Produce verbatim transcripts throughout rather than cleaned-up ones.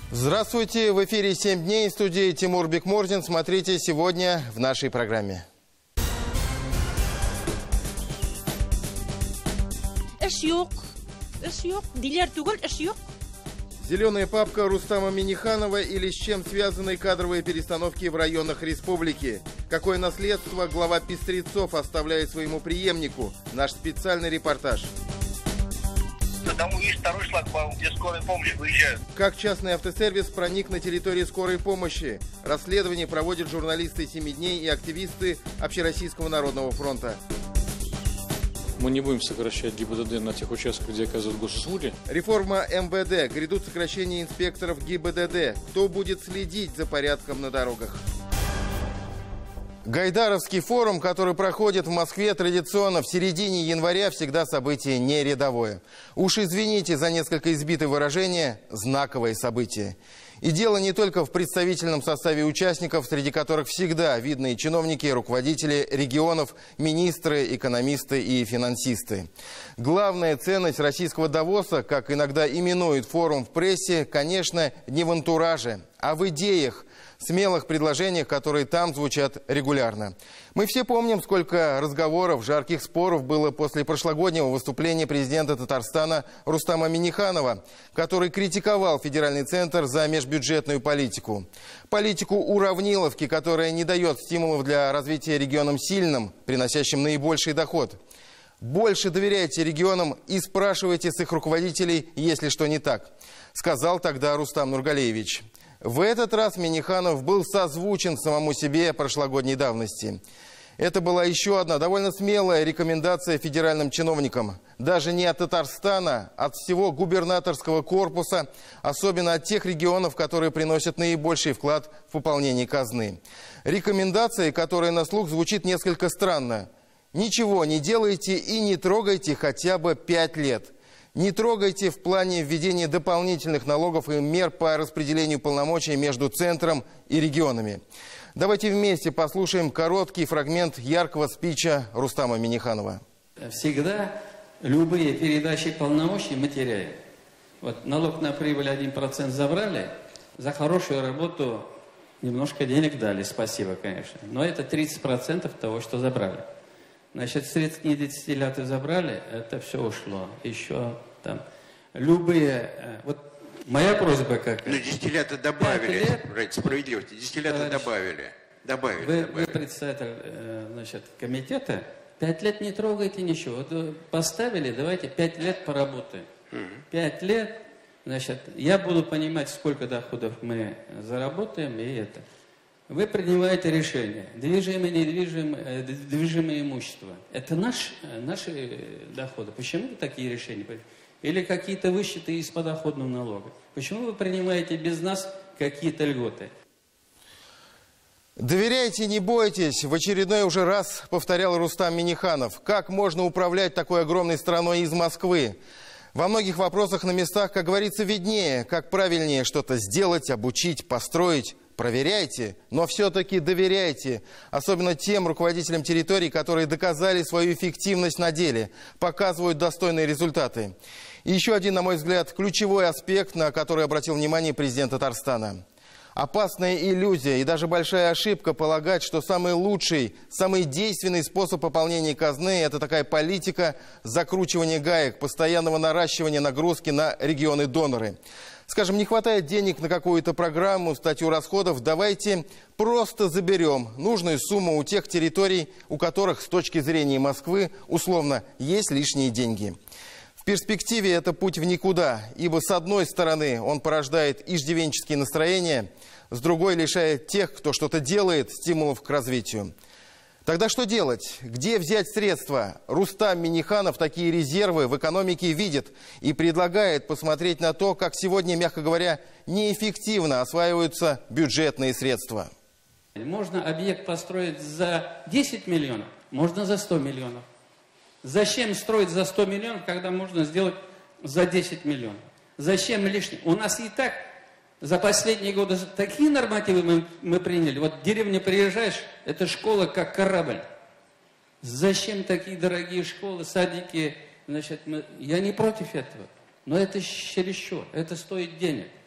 Здравствуйте! В эфире «семь дней», в студии Тимур Бекмурзин. Смотрите сегодня в нашей программе. Зеленая папка Рустама Минниханова или с чем связаны кадровые перестановки в районах республики? Какое наследство глава Пестрецов оставляет своему преемнику? Наш специальный репортаж. Домой есть второй шлагбаум, где скорая помощь выезжает. Как частный автосервис проник на территорию скорой помощи? Расследование проводят журналисты «семи дней» и активисты Общероссийского народного фронта. Мы не будем сокращать ГИБДД на тех участках, где оказывают госуслуги. Реформа эм вэ дэ. Грядут сокращения инспекторов ГИБДД. Кто будет следить за порядком на дорогах? Гайдаровский форум, который проходит в Москве традиционно в середине января, всегда событие не рядовое. Уж извините за несколько избитое выражение, знаковое событие. И дело не только в представительном составе участников, среди которых всегда видны чиновники, руководители регионов, министры, экономисты и финансисты. Главная ценность российского Давоса, как иногда именует форум в прессе, конечно, не в антураже, а в идеях, смелых предложениях, которые там звучат регулярно. Мы все помним, сколько разговоров, жарких споров было после прошлогоднего выступления президента Татарстана Рустама Минниханова, который критиковал федеральный центр за межбюджетную политику. Политику уравниловки, которая не дает стимулов для развития регионам сильным, приносящим наибольший доход. Больше доверяйте регионам и спрашивайте с их руководителей, если что не так, сказал тогда Рустам Нургалиевич. В этот раз Минниханов был созвучен самому себе прошлогодней давности. Это была еще одна довольно смелая рекомендация федеральным чиновникам. Даже не от Татарстана, а от всего губернаторского корпуса, особенно от тех регионов, которые приносят наибольший вклад в пополнение казны. Рекомендация, которая на слух звучит несколько странно. Ничего не делайте и не трогайте хотя бы пять лет. Не трогайте в плане введения дополнительных налогов и мер по распределению полномочий между центром и регионами. Давайте вместе послушаем короткий фрагмент яркого спича Рустама Минниханова. Всегда любые передачи полномочий мы теряем. Вот налог на прибыль один процент забрали, за хорошую работу немножко денег дали, спасибо, конечно. Но это тридцать процентов того, что забрали. Значит, средства десятилетия забрали, это все ушло. Еще там любые... Вот моя просьба какая? Ну, десятилетия добавили, ради справедливости, десятилетия добавили. Добавили, вы, добавили. Вы председатель, значит, комитета, пять лет не трогайте ничего. Вот поставили, давайте пять лет поработаем. Пять лет, значит, я буду понимать, сколько доходов мы заработаем, и это... Вы принимаете решение. Движимое, недвижимое, движимое имущество. Это наш, наши доходы. Почему вы такие решения принимаете? Или какие-то высчеты из подоходного налога? Почему вы принимаете без нас какие-то льготы? Доверяйте, не бойтесь. В очередной уже раз повторял Рустам Минниханов. Как можно управлять такой огромной страной из Москвы? Во многих вопросах на местах, как говорится, виднее, как правильнее что-то сделать, обучить, построить. Проверяйте, но все-таки доверяйте, особенно тем руководителям территорий, которые доказали свою эффективность на деле, показывают достойные результаты. И еще один, на мой взгляд, ключевой аспект, на который обратил внимание президент Татарстана. Опасная иллюзия и даже большая ошибка полагать, что самый лучший, самый действенный способ пополнения казны – это такая политика закручивания гаек, постоянного наращивания нагрузки на регионы-доноры. Скажем, не хватает денег на какую-то программу, статью расходов, давайте просто заберем нужную сумму у тех территорий, у которых с точки зрения Москвы, условно, есть лишние деньги. В перспективе это путь в никуда, ибо с одной стороны он порождает иждивенческие настроения, с другой лишает тех, кто что-то делает, стимулов к развитию. Тогда что делать? Где взять средства? Рустам Минниханов такие резервы в экономике видит и предлагает посмотреть на то, как сегодня, мягко говоря, неэффективно осваиваются бюджетные средства. Можно объект построить за десять миллионов, можно за сто миллионов. Зачем строить за сто миллионов, когда можно сделать за десять миллионов? Зачем лишнее? У нас и так за последние годы такие нормативы мы, мы приняли. Вот в деревню приезжаешь, это школа как корабль. Зачем такие дорогие школы, садики? Значит, мы... Я не против этого, но это чересчур, это стоит денег.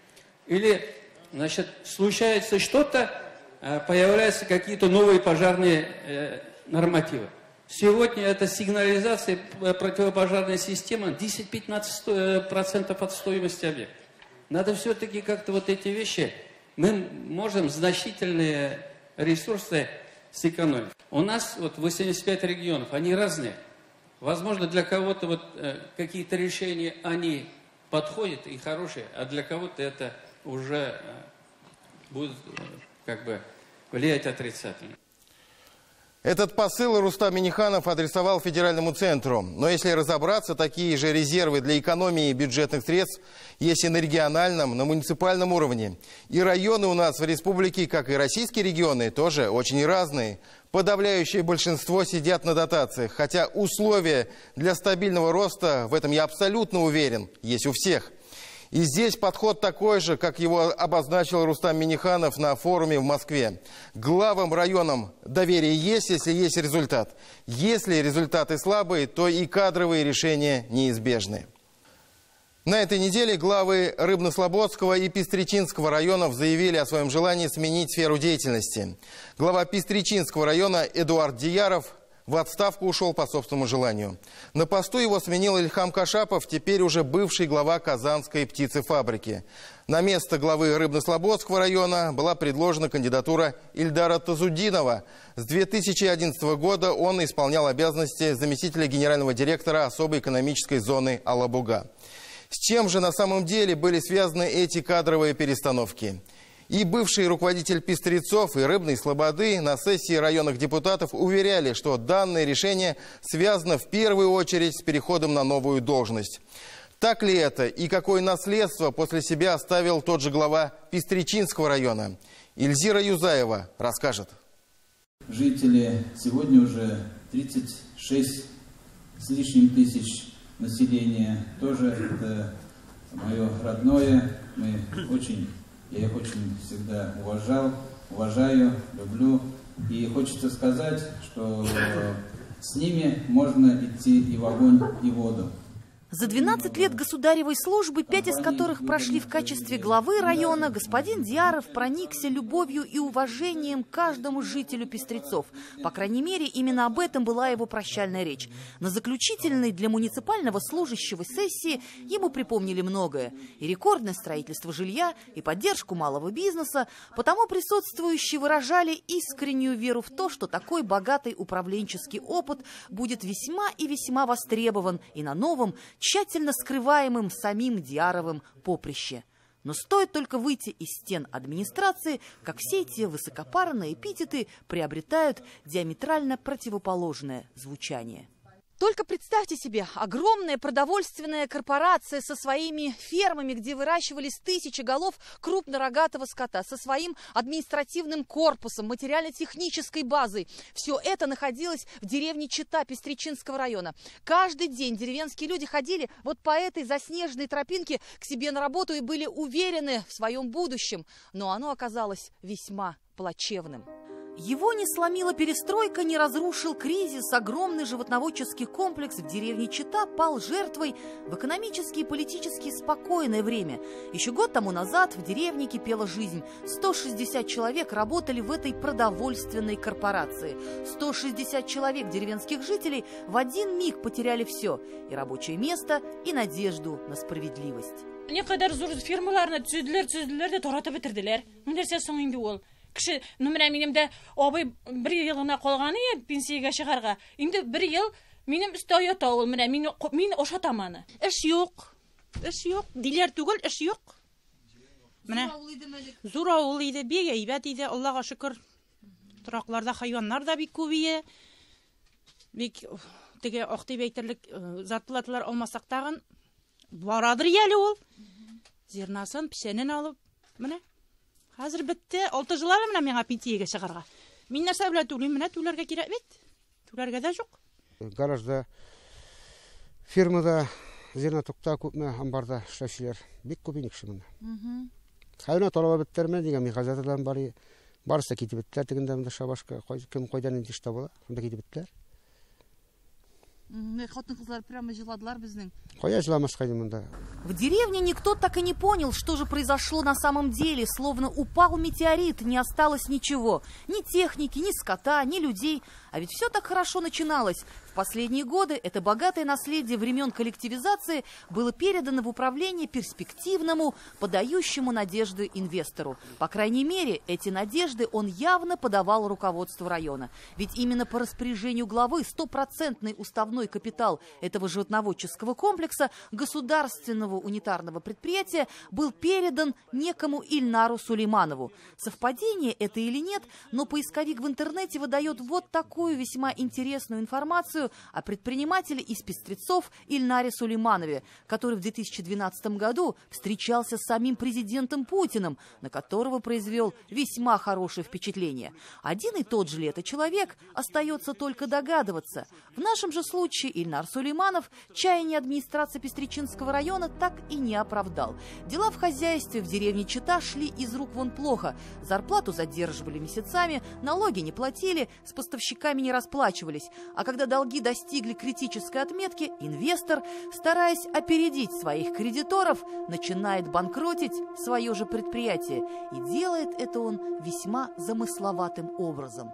Или, значит, случается что-то, появляются какие-то новые пожарные э, нормативы. Сегодня эта сигнализация, противопожарная система десять-пятнадцать процентов от стоимости объекта. Надо все-таки как-то вот эти вещи, мы можем значительные ресурсы сэкономить. У нас вот восемьдесят пять регионов, они разные. Возможно, для кого-то вот э, какие-то решения, они подходят и хорошие, а для кого-то это уже э, будет э, как бы влиять отрицательно. Этот посыл Рустам Минниханов адресовал федеральному центру. Но если разобраться, такие же резервы для экономии бюджетных средств есть и на региональном, на муниципальном уровне. И районы у нас в республике, как и российские регионы, тоже очень разные. Подавляющее большинство сидят на дотациях, хотя условия для стабильного роста, в этом я абсолютно уверен, есть у всех. И здесь подход такой же, как его обозначил Рустам Минниханов на форуме в Москве. Главам районам доверие есть, если есть результат. Если результаты слабые, то и кадровые решения неизбежны. На этой неделе главы Рыбно-Слободского и Пестричинского районов заявили о своем желании сменить сферу деятельности. Глава Пестричинского района Эдуард Дияров в отставку ушел по собственному желанию. На посту его сменил Ильхам Кашапов, теперь уже бывший глава Казанской птицефабрики. На место главы Рыбно-Слободского района была предложена кандидатура Ильдара Тазудинова. С две тысячи одиннадцатого года он исполнял обязанности заместителя генерального директора особой экономической зоны Алабуга. С чем же на самом деле были связаны эти кадровые перестановки? И бывший руководитель Пестрецов и Рыбной Слободы на сессии районных депутатов уверяли, что данное решение связано в первую очередь с переходом на новую должность. Так ли это и какое наследство после себя оставил тот же глава Пестричинского района? Ильзира Юзаева расскажет. Жители сегодня уже тридцать шесть с лишним тысяч населения. Тоже это мое родное. Мы очень... Я их очень всегда уважал, уважаю, люблю. И хочется сказать, что с ними можно идти и в огонь, и в воду. За двенадцать лет государевой службы, пять из которых прошли в качестве главы района, господин Дияров проникся любовью и уважением к каждому жителю Пестрецов. По крайней мере, именно об этом была его прощальная речь. На заключительной для муниципального служащего сессии ему припомнили многое. И рекордное строительство жилья, и поддержку малого бизнеса. Потому присутствующие выражали искреннюю веру в то, что такой богатый управленческий опыт будет весьма и весьма востребован и на новом, тщательно скрываемым самим Диаровым поприще. Но стоит только выйти из стен администрации, как все эти высокопарные эпитеты приобретают диаметрально противоположное звучание. Только представьте себе, огромная продовольственная корпорация со своими фермами, где выращивались тысячи голов крупнорогатого скота, со своим административным корпусом, материально-технической базой. Все это находилось в деревне Чита Пестричинского района. Каждый день деревенские люди ходили вот по этой заснеженной тропинке к себе на работу и были уверены в своем будущем. Но оно оказалось весьма плачевным. Его не сломила перестройка, не разрушил кризис. Огромный животноводческий комплекс в деревне Чита пал жертвой в экономически и политически спокойное время. Еще год тому назад в деревне кипела жизнь. сто шестьдесят человек работали в этой продовольственной корпорации. сто шестьдесят человек деревенских жителей в один миг потеряли все. И рабочее место, и надежду на справедливость. Ne kadar zor firmalarına düzüldüler, düzüldüler de torata bitirdiler. Ne derse sonuçta ol. Кіші нөмірі менімді обай бір елғына қолғаны е пенсияға шығарға. Енді бір ел менім үсті ойыта ол, мені ошатаманы. Іш yok, іш yok, дилер түгіл, іш yok. Зур ауыл еді, бек әйбәт еді, Аллаға шүкір. Тұрақларда хайванлар да бек көбейе. Бек теге оқтеп әйтерлік зарплаталар алмасақ тағын барадыр елі ол. Зернасын, пішенін алып, міне. Hazır bitti. Altı yıllar mı ne pentiye çıkarga? Min nerse bile tuluyum ne tularga kirek bit. Tularga da yok. Garajda, firmada, zernatokta köpme ambarda işleşiler. Bik köpeynik şımında. Hayvanat olaba bitterme diye mi gazeteden bari barsa kitip bittiler. Teginde de şabaşka kim koydan indi işte bola. Onda kitip bittiler. Прямо жыладылар безнең. Кая жыламашка мында. В деревне никто так и не понял, что же произошло на самом деле, словно упал метеорит, не осталось ничего. Ни техники, ни скота, ни людей. А ведь все так хорошо начиналось. В последние годы это богатое наследие времен коллективизации было передано в управление перспективному, подающему надежды инвестору. По крайней мере, эти надежды он явно подавал руководству района. Ведь именно по распоряжению главы стопроцентный уставной капитал этого животноводческого комплекса государственного унитарного предприятия был передан некому Ильнару Сулейманову. Совпадение это или нет, но поисковик в интернете выдает вот такую весьма интересную информацию о предпринимателе из Пестрецов Ильнаре Сулейманове, который в две тысячи двенадцатом году встречался с самим президентом Путиным, на которого произвел весьма хорошее впечатление. Один и тот же ли это человек, остается только догадываться. В нашем же случае Ильнар Сулейманов чаяние администрации Пестричинского района так и не оправдал. Дела в хозяйстве в деревне Чита шли из рук вон плохо. Зарплату задерживали месяцами, налоги не платили, с поставщиками не расплачивались. А когда долги достигли критической отметки, инвестор, стараясь опередить своих кредиторов, начинает банкротить свое же предприятие. И делает это он весьма замысловатым образом.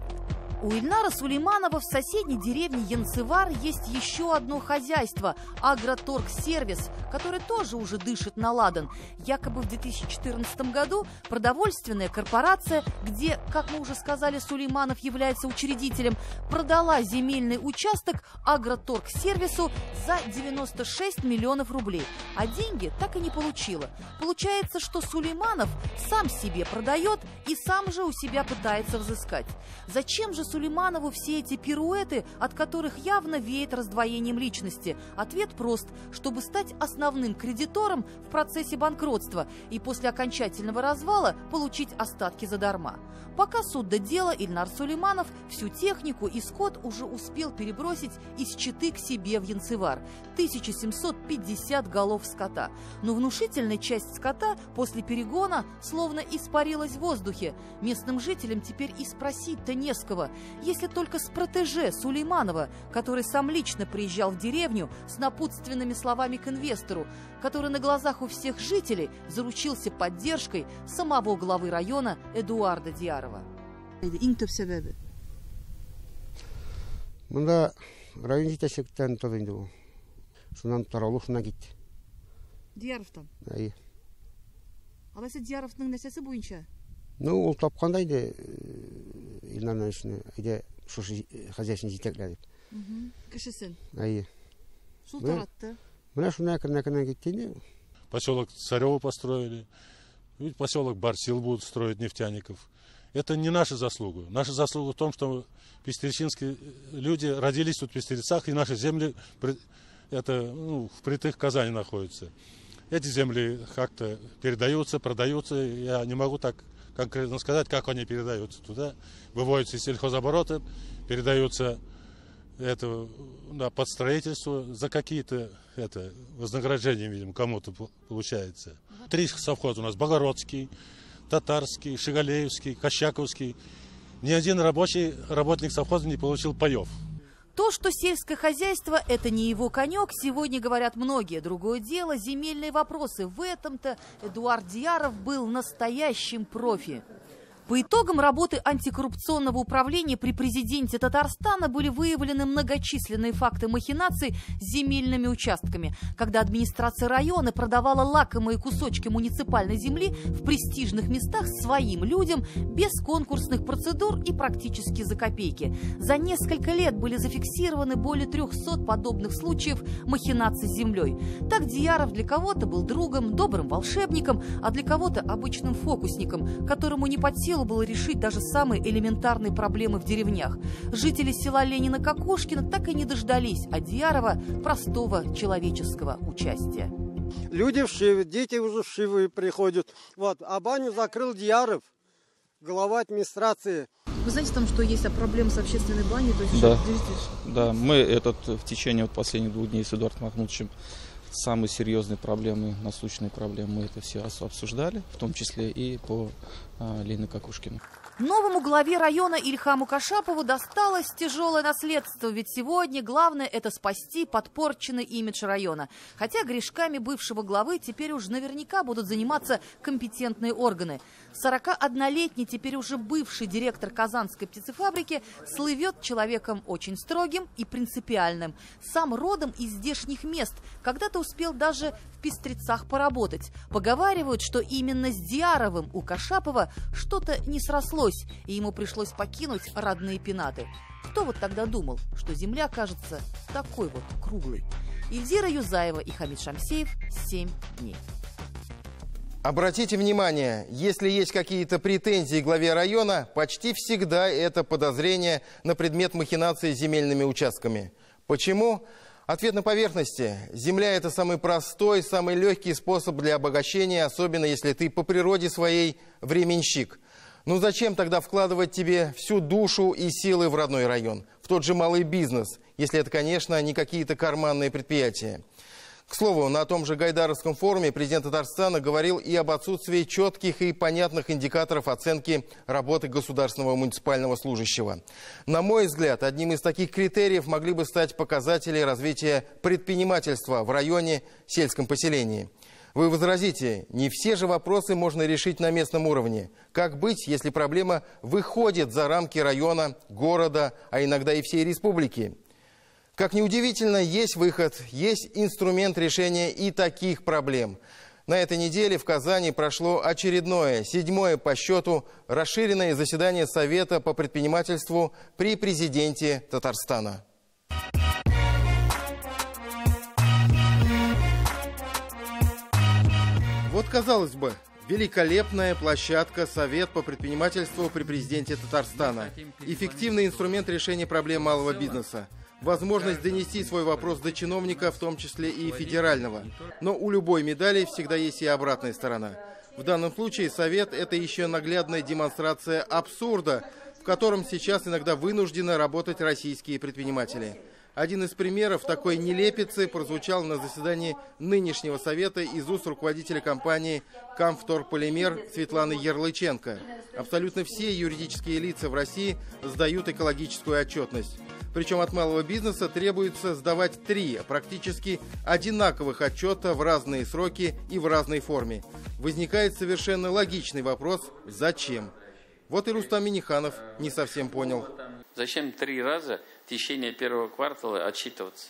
У Ильнара Сулейманова в соседней деревне Янцевар есть еще одно хозяйство – Агроторгсервис, который тоже уже дышит на ладан. Якобы в две тысячи четырнадцатом году продовольственная корпорация, где, как мы уже сказали, Сулейманов является учредителем, продала земельный участок Агроторгсервису за девяносто шесть миллионов рублей, а деньги так и не получила. Получается, что Сулейманов сам себе продает и сам же у себя пытается взыскать. Зачем же Сулейманову все эти пируэты, от которых явно веет раздвоением личности? Ответ прост: чтобы стать основным кредитором в процессе банкротства и после окончательного развала получить остатки задарма. Пока суд до дела, Ильнар Сулейманов всю технику и скот уже успел перебросить из Читы к себе в Янцевар. тысяча семьсот пятьдесят голов скота. Но внушительная часть скота после перегона словно испарилась в воздухе. Местным жителям теперь и спросить-то не с кого. Если только с протеже Сулейманова, который сам лично приезжал в деревню с напутственными словами к инвестору, который на глазах у всех жителей заручился поддержкой самого главы района Эдуарда Диарова. Мында район жетекшіліктен тұрды енді бұл. Шунан таралу шуна кетті. Диаровтан? Айы. Алайса Диаровтың нәрсесі бойынша? Ну, ол тапқандай де Ильнарның ішіне, айда шошы хозяйшыны жетеклер деп. Кішісін? Айы. Шул таратты? Мына шуна әкірін-әкірін кетті. Поселок Царево построили. Ведь поселок Барсил будут строить нефтяников. Это не наша заслуга. Наша заслуга в том, что пестричинские люди родились тут в Пестрецах, и наши земли это, ну, впритык к Казани находятся. Эти земли как-то передаются, продаются. Я не могу так конкретно сказать, как они передаются туда. Выводятся из сельхозоборота, передаются это, да, под строительство за какие-то это, вознаграждения, видимо, кому-то получается. Три совхоза у нас: Богородский, Татарский, Шигалеевский, Кощаковский. Ни один рабочий работник совхоза не получил паев. То, что сельское хозяйство – это не его конек, сегодня говорят многие. Другое дело – земельные вопросы. В этом-то Эдуард Диаров был настоящим профи. По итогам работы антикоррупционного управления при президенте Татарстана были выявлены многочисленные факты махинаций с земельными участками, когда администрация района продавала лакомые кусочки муниципальной земли в престижных местах своим людям без конкурсных процедур и практически за копейки. За несколько лет были зафиксированы более трехсот подобных случаев махинаций с землей. Так Диаров для кого-то был другом, добрым волшебником, а для кого-то обычным фокусником, которому не под силу было решить даже самые элементарные проблемы в деревнях. Жители села Ленина-Кокошкина так и не дождались от Диарова простого человеческого участия. Люди вшивы, дети уже вшивые приходят. Вот, а баню закрыл Диаров, глава администрации. Вы знаете, там, что есть проблемы с общественной баней? То есть, да, что... да, мы этот, в течение вот последних двух дней с Эдуардом Махмудовичем самые серьезные проблемы, насущные проблемы, мы это все обсуждали, в том числе и по а, Лене Кокошкину. Новому главе района Ильхаму Кашапову досталось тяжелое наследство, ведь сегодня главное – это спасти подпорченный имидж района. Хотя грешками бывшего главы теперь уж наверняка будут заниматься компетентные органы. сорокаоднолетний, теперь уже бывший директор Казанской птицефабрики слывет человеком очень строгим и принципиальным. Сам родом из здешних мест, когда-то успел даже в Пестрецах поработать. Поговаривают, что именно с Диаровым у Кашапова что-то не срослось, и ему пришлось покинуть родные пенаты. Кто вот тогда думал, что земля кажется такой вот круглой? Ильзира Юзаева и Хамид Шамсеев. Семь дней. Обратите внимание, если есть какие-то претензии к главе района, почти всегда это подозрение на предмет махинации земельными участками. Почему? Ответ на поверхности. Земля – это самый простой, самый легкий способ для обогащения, особенно если ты по природе своей временщик. Ну зачем тогда вкладывать тебе всю душу и силы в родной район, в тот же малый бизнес, если это, конечно, не какие-то карманные предприятия? К слову, на том же Гайдаровском форуме президент Татарстана говорил и об отсутствии четких и понятных индикаторов оценки работы государственного муниципального служащего. На мой взгляд, одним из таких критериев могли бы стать показатели развития предпринимательства в районе, сельском поселении. Вы возразите, не все же вопросы можно решить на местном уровне. Как быть, если проблема выходит за рамки района, города, а иногда и всей республики? Как ни удивительно, есть выход, есть инструмент решения и таких проблем. На этой неделе в Казани прошло очередное, седьмое по счету, расширенное заседание Совета по предпринимательству при президенте Татарстана. Вот, казалось бы, великолепная площадка Совет по предпринимательству при президенте Татарстана. Эффективный инструмент решения проблем малого бизнеса. Возможность донести свой вопрос до чиновника, в том числе и федерального. Но у любой медали всегда есть и обратная сторона. В данном случае Совет – это еще наглядная демонстрация абсурда, в котором сейчас иногда вынуждены работать российские предприниматели. Один из примеров такой нелепицы прозвучал на заседании нынешнего Совета из уст руководителя компании «Камвторполимер» Светланы Ярлыченко. Абсолютно все юридические лица в России сдают экологическую отчетность. Причем от малого бизнеса требуется сдавать три практически одинаковых отчета в разные сроки и в разной форме. Возникает совершенно логичный вопрос «Зачем?». Вот и Рустам Минниханов не совсем понял. Зачем три раза в течение первого квартала отчитываться?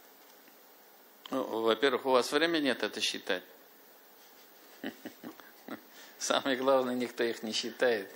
Ну, во-первых, у вас времени нет это считать. Самое главное, никто их не считает.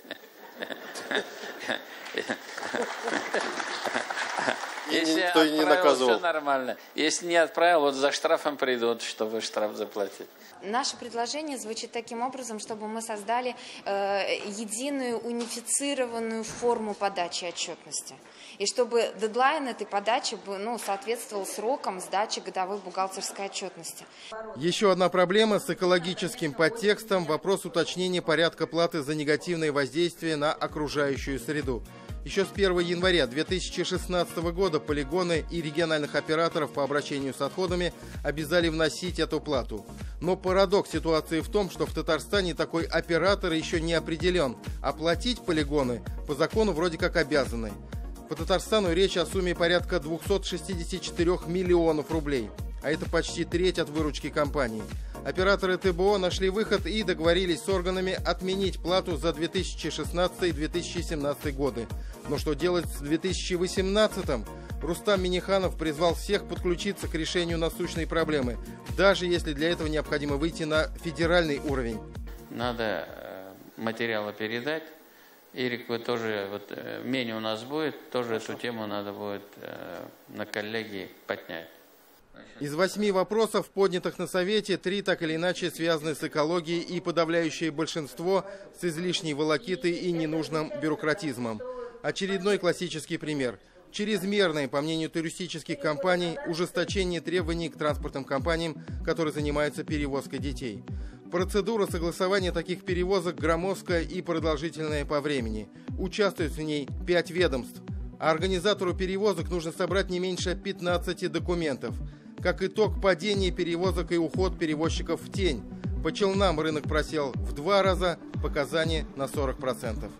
Если никто и не наказывал. Все нормально. Если не отправил, вот за штрафом придут, чтобы штраф заплатить. Наше предложение звучит таким образом, чтобы мы создали э, единую унифицированную форму подачи отчетности. И чтобы дедлайн этой подачи ну, соответствовал срокам сдачи годовой бухгалтерской отчетности. Еще одна проблема с экологическим подтекстом – вопрос уточнения порядка платы за негативное воздействие на окружающую среду. Еще с первого января две тысячи шестнадцатого года полигоны и региональных операторов по обращению с отходами обязали вносить эту плату. Но парадокс ситуации в том, что в Татарстане такой оператор еще не определен, а платить полигоны по закону вроде как обязаны. По Татарстану речь о сумме порядка двухсот шестидесяти четырёх миллионов рублей, а это почти треть от выручки компании. Операторы ТБО нашли выход и договорились с органами отменить плату за две тысячи шестнадцатый — две тысячи семнадцатый годы. Но что делать с две тысячи восемнадцатым? Рустам Минниханов призвал всех подключиться к решению насущной проблемы, даже если для этого необходимо выйти на федеральный уровень. Надо материалы передать. Ирик, вы тоже, вот меню у нас будет, тоже эту тему надо будет на коллегии поднять. Из восьми вопросов, поднятых на Совете, три так или иначе связаны с экологией и подавляющее большинство с излишней волокитой и ненужным бюрократизмом. Очередной классический пример. Чрезмерное, по мнению туристических компаний, ужесточение требований к транспортным компаниям, которые занимаются перевозкой детей. Процедура согласования таких перевозок громоздкая и продолжительная по времени. Участвуют в ней пять ведомств. А организатору перевозок нужно собрать не меньше пятнадцати документов. Как итог, падение перевозок и уход перевозчиков в тень. По Челнам рынок просел в два раза, по Казани на сорок процентов.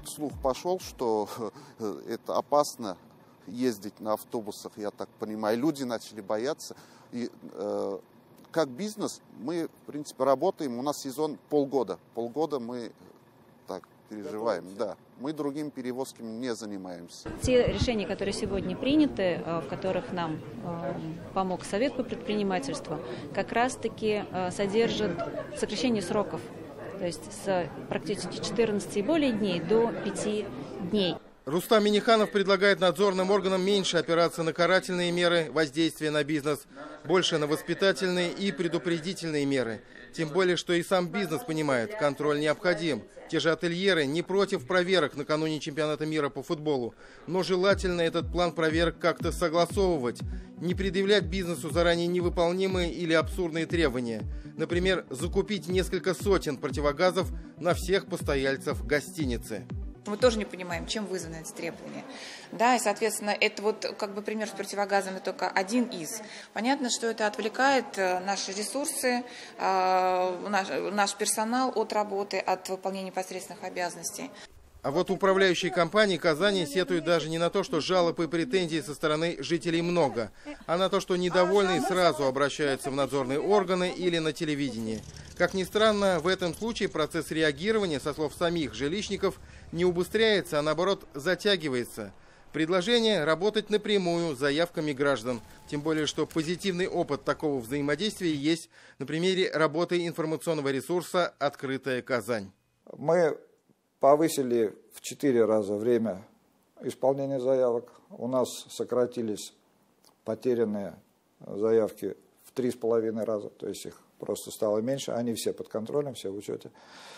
слух пошел, что это опасно ездить на автобусах, я так понимаю. Люди начали бояться. И, э, как бизнес мы, в принципе, работаем. У нас сезон полгода. Полгода мы так переживаем. Да. Мы другими перевозками не занимаемся. Те решения, которые сегодня приняты, в которых нам помог Совет по предпринимательству, как раз-таки содержат сокращение сроков. То есть с практически четырнадцати и более дней до пяти дней. Рустам Миниханов предлагает надзорным органам меньше опираться на карательные меры воздействия на бизнес, больше на воспитательные и предупредительные меры. Тем более, что и сам бизнес понимает, контроль необходим. Те же ательеры не против проверок накануне чемпионата мира по футболу, но желательно этот план проверок как-то согласовывать, не предъявлять бизнесу заранее невыполнимые или абсурдные требования. Например, закупить несколько сотен противогазов на всех постояльцев гостиницы. Мы тоже не понимаем, чем вызваны эти требования. Да, и, соответственно, это вот как бы пример с противогазами только один из. Понятно, что это отвлекает наши ресурсы, наш, наш персонал от работы, от выполнения непосредственных обязанностей. А вот управляющие компании Казани сетуют даже не на то, что жалоб и претензий со стороны жителей много, а на то, что недовольные сразу обращаются в надзорные органы или на телевидение. Как ни странно, в этом случае процесс реагирования, со слов самих жилищников, не убыстряется, а наоборот затягивается. Предложение – работать напрямую с заявками граждан. Тем более, что позитивный опыт такого взаимодействия есть на примере работы информационного ресурса «Открытая Казань». Мы повысили в четыре раза время исполнения заявок. У нас сократились потерянные заявки в три с половиной раза, то есть их просто стало меньше. Они все под контролем, все в учете.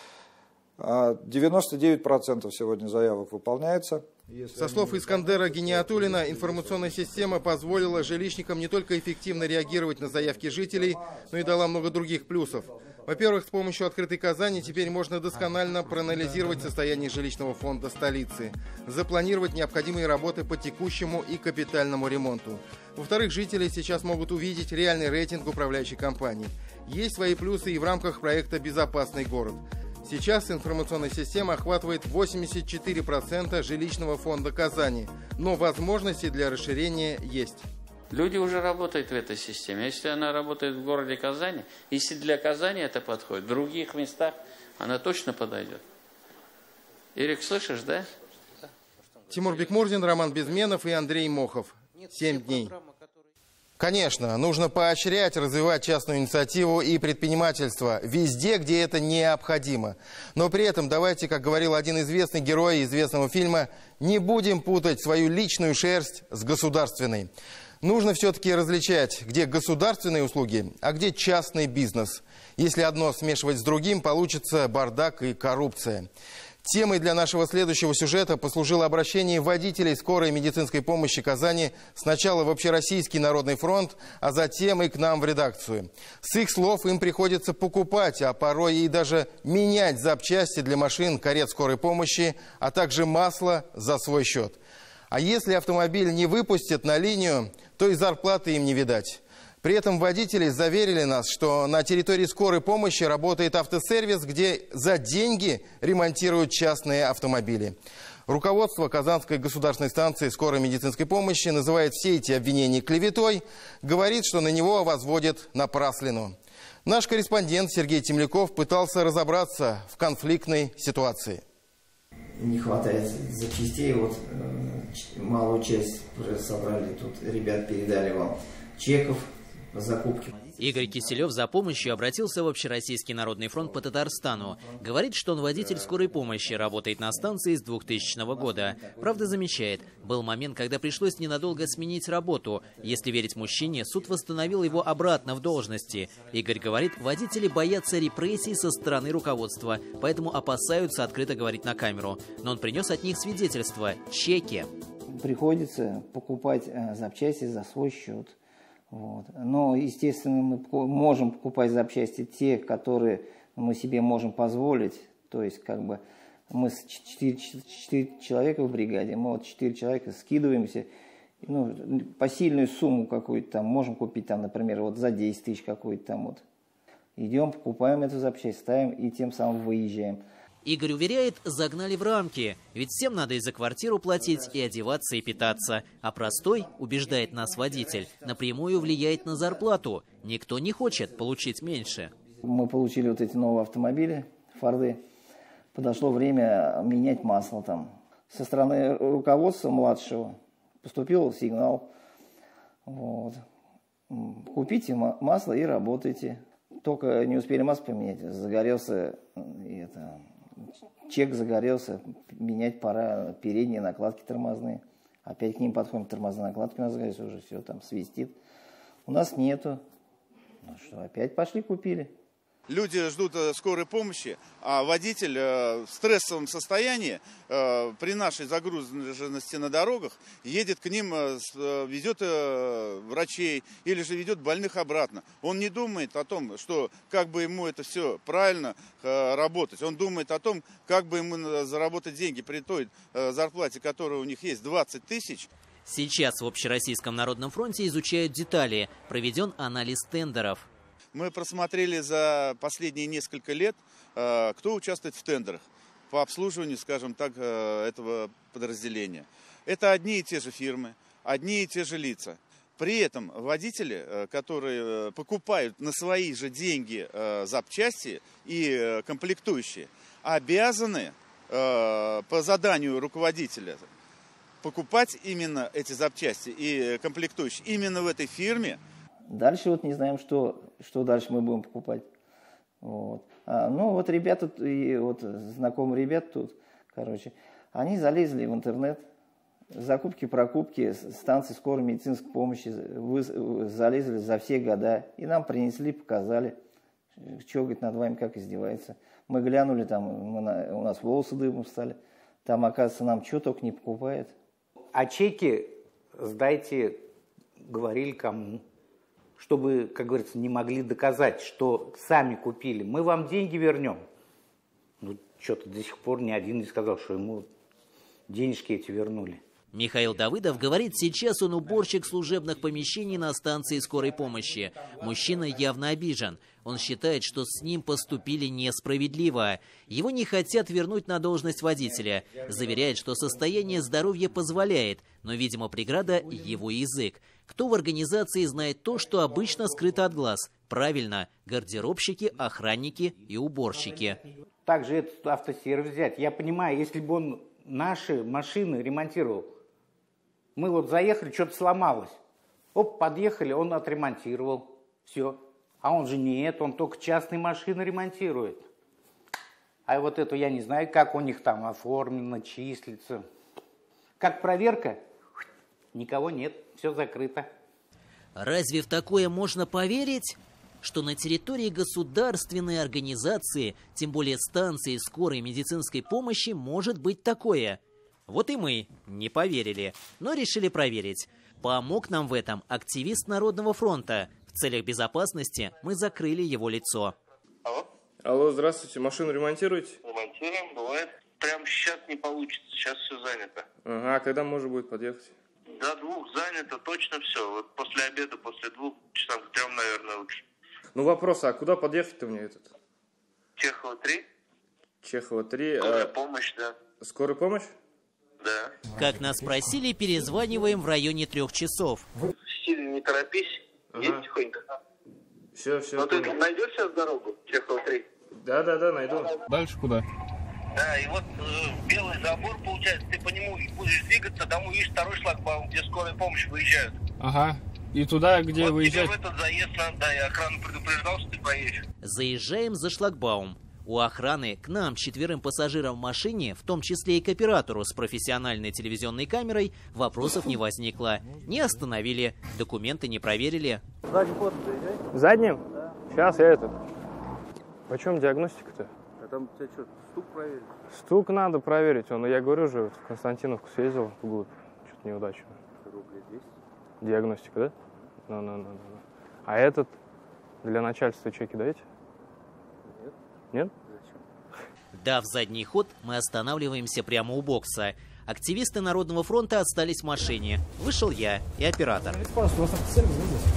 девяносто девять процентов сегодня заявок выполняется. Со слов Искандера Гениатуллина, информационная система позволила жилищникам не только эффективно реагировать на заявки жителей, но и дала много других плюсов. Во-первых, с помощью «Открытой Казани» теперь можно досконально проанализировать состояние жилищного фонда столицы, запланировать необходимые работы по текущему и капитальному ремонту. Во-вторых, жители сейчас могут увидеть реальный рейтинг управляющей компании. Есть свои плюсы и в рамках проекта «Безопасный город». Сейчас информационная система охватывает восемьдесят четыре процента жилищного фонда Казани, но возможности для расширения есть. Люди уже работают в этой системе. Если она работает в городе Казани, если для Казани это подходит, в других местах она точно подойдет. Ирик, слышишь, да? Тимур Бекмурзин, Роман Безменов и Андрей Мохов. Семь дней. Конечно, нужно поощрять, развивать частную инициативу и предпринимательство везде, где это необходимо. Но при этом давайте, как говорил один известный герой известного фильма, не будем путать свою личную шерсть с государственной. Нужно все-таки различать, где государственные услуги, а где частный бизнес. Если одно смешивать с другим, получится бардак и коррупция. Темой для нашего следующего сюжета послужило обращение водителей скорой медицинской помощи Казани сначала в Общероссийский народный фронт, а затем и к нам в редакцию. С их слов им приходится покупать, а порой и даже менять запчасти для машин, карет скорой помощи, а также масло за свой счет. А если автомобиль не выпустят на линию, то и зарплаты им не видать. При этом водители заверили нас, что на территории скорой помощи работает автосервис, где за деньги ремонтируют частные автомобили. Руководство Казанской государственной станции скорой медицинской помощи называет все эти обвинения клеветой, говорит, что на него возводят напраслину. Наш корреспондент Сергей Темляков пытался разобраться в конфликтной ситуации. Не хватает запчастей, вот э, малую часть собрали, тут ребят передали вам чеков по закупке. Игорь Киселев за помощью обратился в Общероссийский народный фронт по Татарстану. Говорит, что он водитель скорой помощи, работает на станции с двухтысячного года. Правда, замечает, был момент, когда пришлось ненадолго сменить работу. Если верить мужчине, суд восстановил его обратно в должности. Игорь говорит, водители боятся репрессий со стороны руководства, поэтому опасаются открыто говорить на камеру. Но он принес от них свидетельство – чеки. Приходится покупать запчасти за свой счет. Вот. Но, естественно, мы можем покупать запчасти те, которые мы себе можем позволить. То есть, как бы, мы четыре, четыре человека в бригаде, мы вот четыре человека скидываемся, ну, посильную сумму какую-то там можем купить, там, например, вот за десять тысяч какую-то там вот. Идем, покупаем эту запчасть, ставим и тем самым выезжаем. Игорь уверяет, загнали в рамки. Ведь всем надо и за квартиру платить, и одеваться, и питаться. А простой, убеждает нас водитель, напрямую влияет на зарплату. Никто не хочет получить меньше. Мы получили вот эти новые автомобили, Форды. Подошло время менять масло там. Со стороны руководства младшего поступил сигнал. Вот. Купите масло и работайте. Только не успели масло поменять, загорелся, это, чек загорелся, менять пора передние накладки тормозные. Опять к ним подходим, тормозные накладки у нас загорелись, уже все там свистит. У нас нету. Ну что, опять пошли купили. Люди ждут скорой помощи, а водитель в стрессовом состоянии при нашей загруженности на дорогах едет к ним, везет врачей или же ведет больных обратно. Он не думает о том, что как бы ему это все правильно работать. Он думает о том, как бы ему заработать деньги при той зарплате, которая у них есть, двадцать тысяч. Сейчас в Общероссийском народном фронте изучают детали. Проведен анализ тендеров. Мы просмотрели за последние несколько лет, кто участвует в тендерах по обслуживанию, скажем так, этого подразделения. Это одни и те же фирмы, одни и те же лица. При этом водители, которые покупают на свои же деньги запчасти и комплектующие, обязаны по заданию руководителя покупать именно эти запчасти и комплектующие именно в этой фирме. Дальше вот не знаем, что, что дальше мы будем покупать. Вот. А, ну вот ребята, и вот знакомые ребята тут, короче, они залезли в интернет, закупки, прокупки, станции скорой медицинской помощи, вы, залезли за все года, и нам принесли, показали, что, говорит, над вами как издевается. Мы глянули, там мы на, у нас волосы дыбом стали, там, оказывается, нам что только не покупает. А чеки сдайте, говорили кому? Чтобы, как говорится, не могли доказать, что сами купили. Мы вам деньги вернем. Ну, что-то до сих пор ни один не сказал, что ему денежки эти вернули. Михаил Давыдов говорит, сейчас он уборщик служебных помещений на станции скорой помощи. Мужчина явно обижен. Он считает, что с ним поступили несправедливо. Его не хотят вернуть на должность водителя. Заверяет, что состояние здоровья позволяет, но, видимо, преграда – его язык. Кто в организации знает то, что обычно скрыто от глаз? Правильно, гардеробщики, охранники и уборщики. Также этот автосервис взять. Я понимаю, если бы он наши машины ремонтировал, мы вот заехали, что-то сломалось. Оп, подъехали, он отремонтировал. Все. А он же нет, он только частные машины ремонтирует. А вот это я не знаю, как у них там оформлено, числится. Как проверка? Никого нет, все закрыто. Разве в такое можно поверить? Что на территории государственной организации, тем более станции скорой медицинской помощи, может быть такое? Вот и мы не поверили, но решили проверить. Помог нам в этом активист Народного фронта. В целях безопасности мы закрыли его лицо. Алло. Алло, здравствуйте. Машину ремонтируете? Ремонтируем, бывает. Прямо сейчас не получится, сейчас все занято. Ага, а когда можно будет подъехать? До двух занято, точно все. Вот после обеда, после двух, часам к трем, наверное, лучше. Ну вопрос, а куда подъехать-то мне этот? Чехова три. Чехова три. Скорая а... помощь, да. Скорая помощь? Да. Как нас просили, перезваниваем в районе трех часов. Сильно не торопись, ага. Едь тихонько. Все, все. Но ты найдешь сейчас дорогу, Чехова три? Да, да, да, найду. Дальше куда? Да, и вот э, белый забор, получается, ты по нему будешь двигаться, домой видишь второй шлагбаум, где скорая помощь выезжают. Ага. И туда, где вот выезжать? Вот тебе в этот заезд надо, да, я охрану предупреждал, что ты поедешь. Заезжаем за шлагбаум. У охраны к нам, четверым пассажирам в машине, в том числе и к оператору с профессиональной телевизионной камерой, вопросов не возникло. Не остановили, документы не проверили. Задний ход заезжай. Задним? Да. Сейчас я этот. Почем диагностика-то? А там у тебя что, стук проверить? Стук надо проверить. Он, я говорю же, вот в Константиновку съездил вглубь. Что-то неудачно. Рублей двести. Диагностика, да? Ну, ну, ну, ну. А этот для начальства чеки даете? Нет. Нет? Зачем? Дав задний ход, мы останавливаемся прямо у бокса. Активисты Народного фронта остались в машине. Вышел я и оператор. У вас автосервис здесь?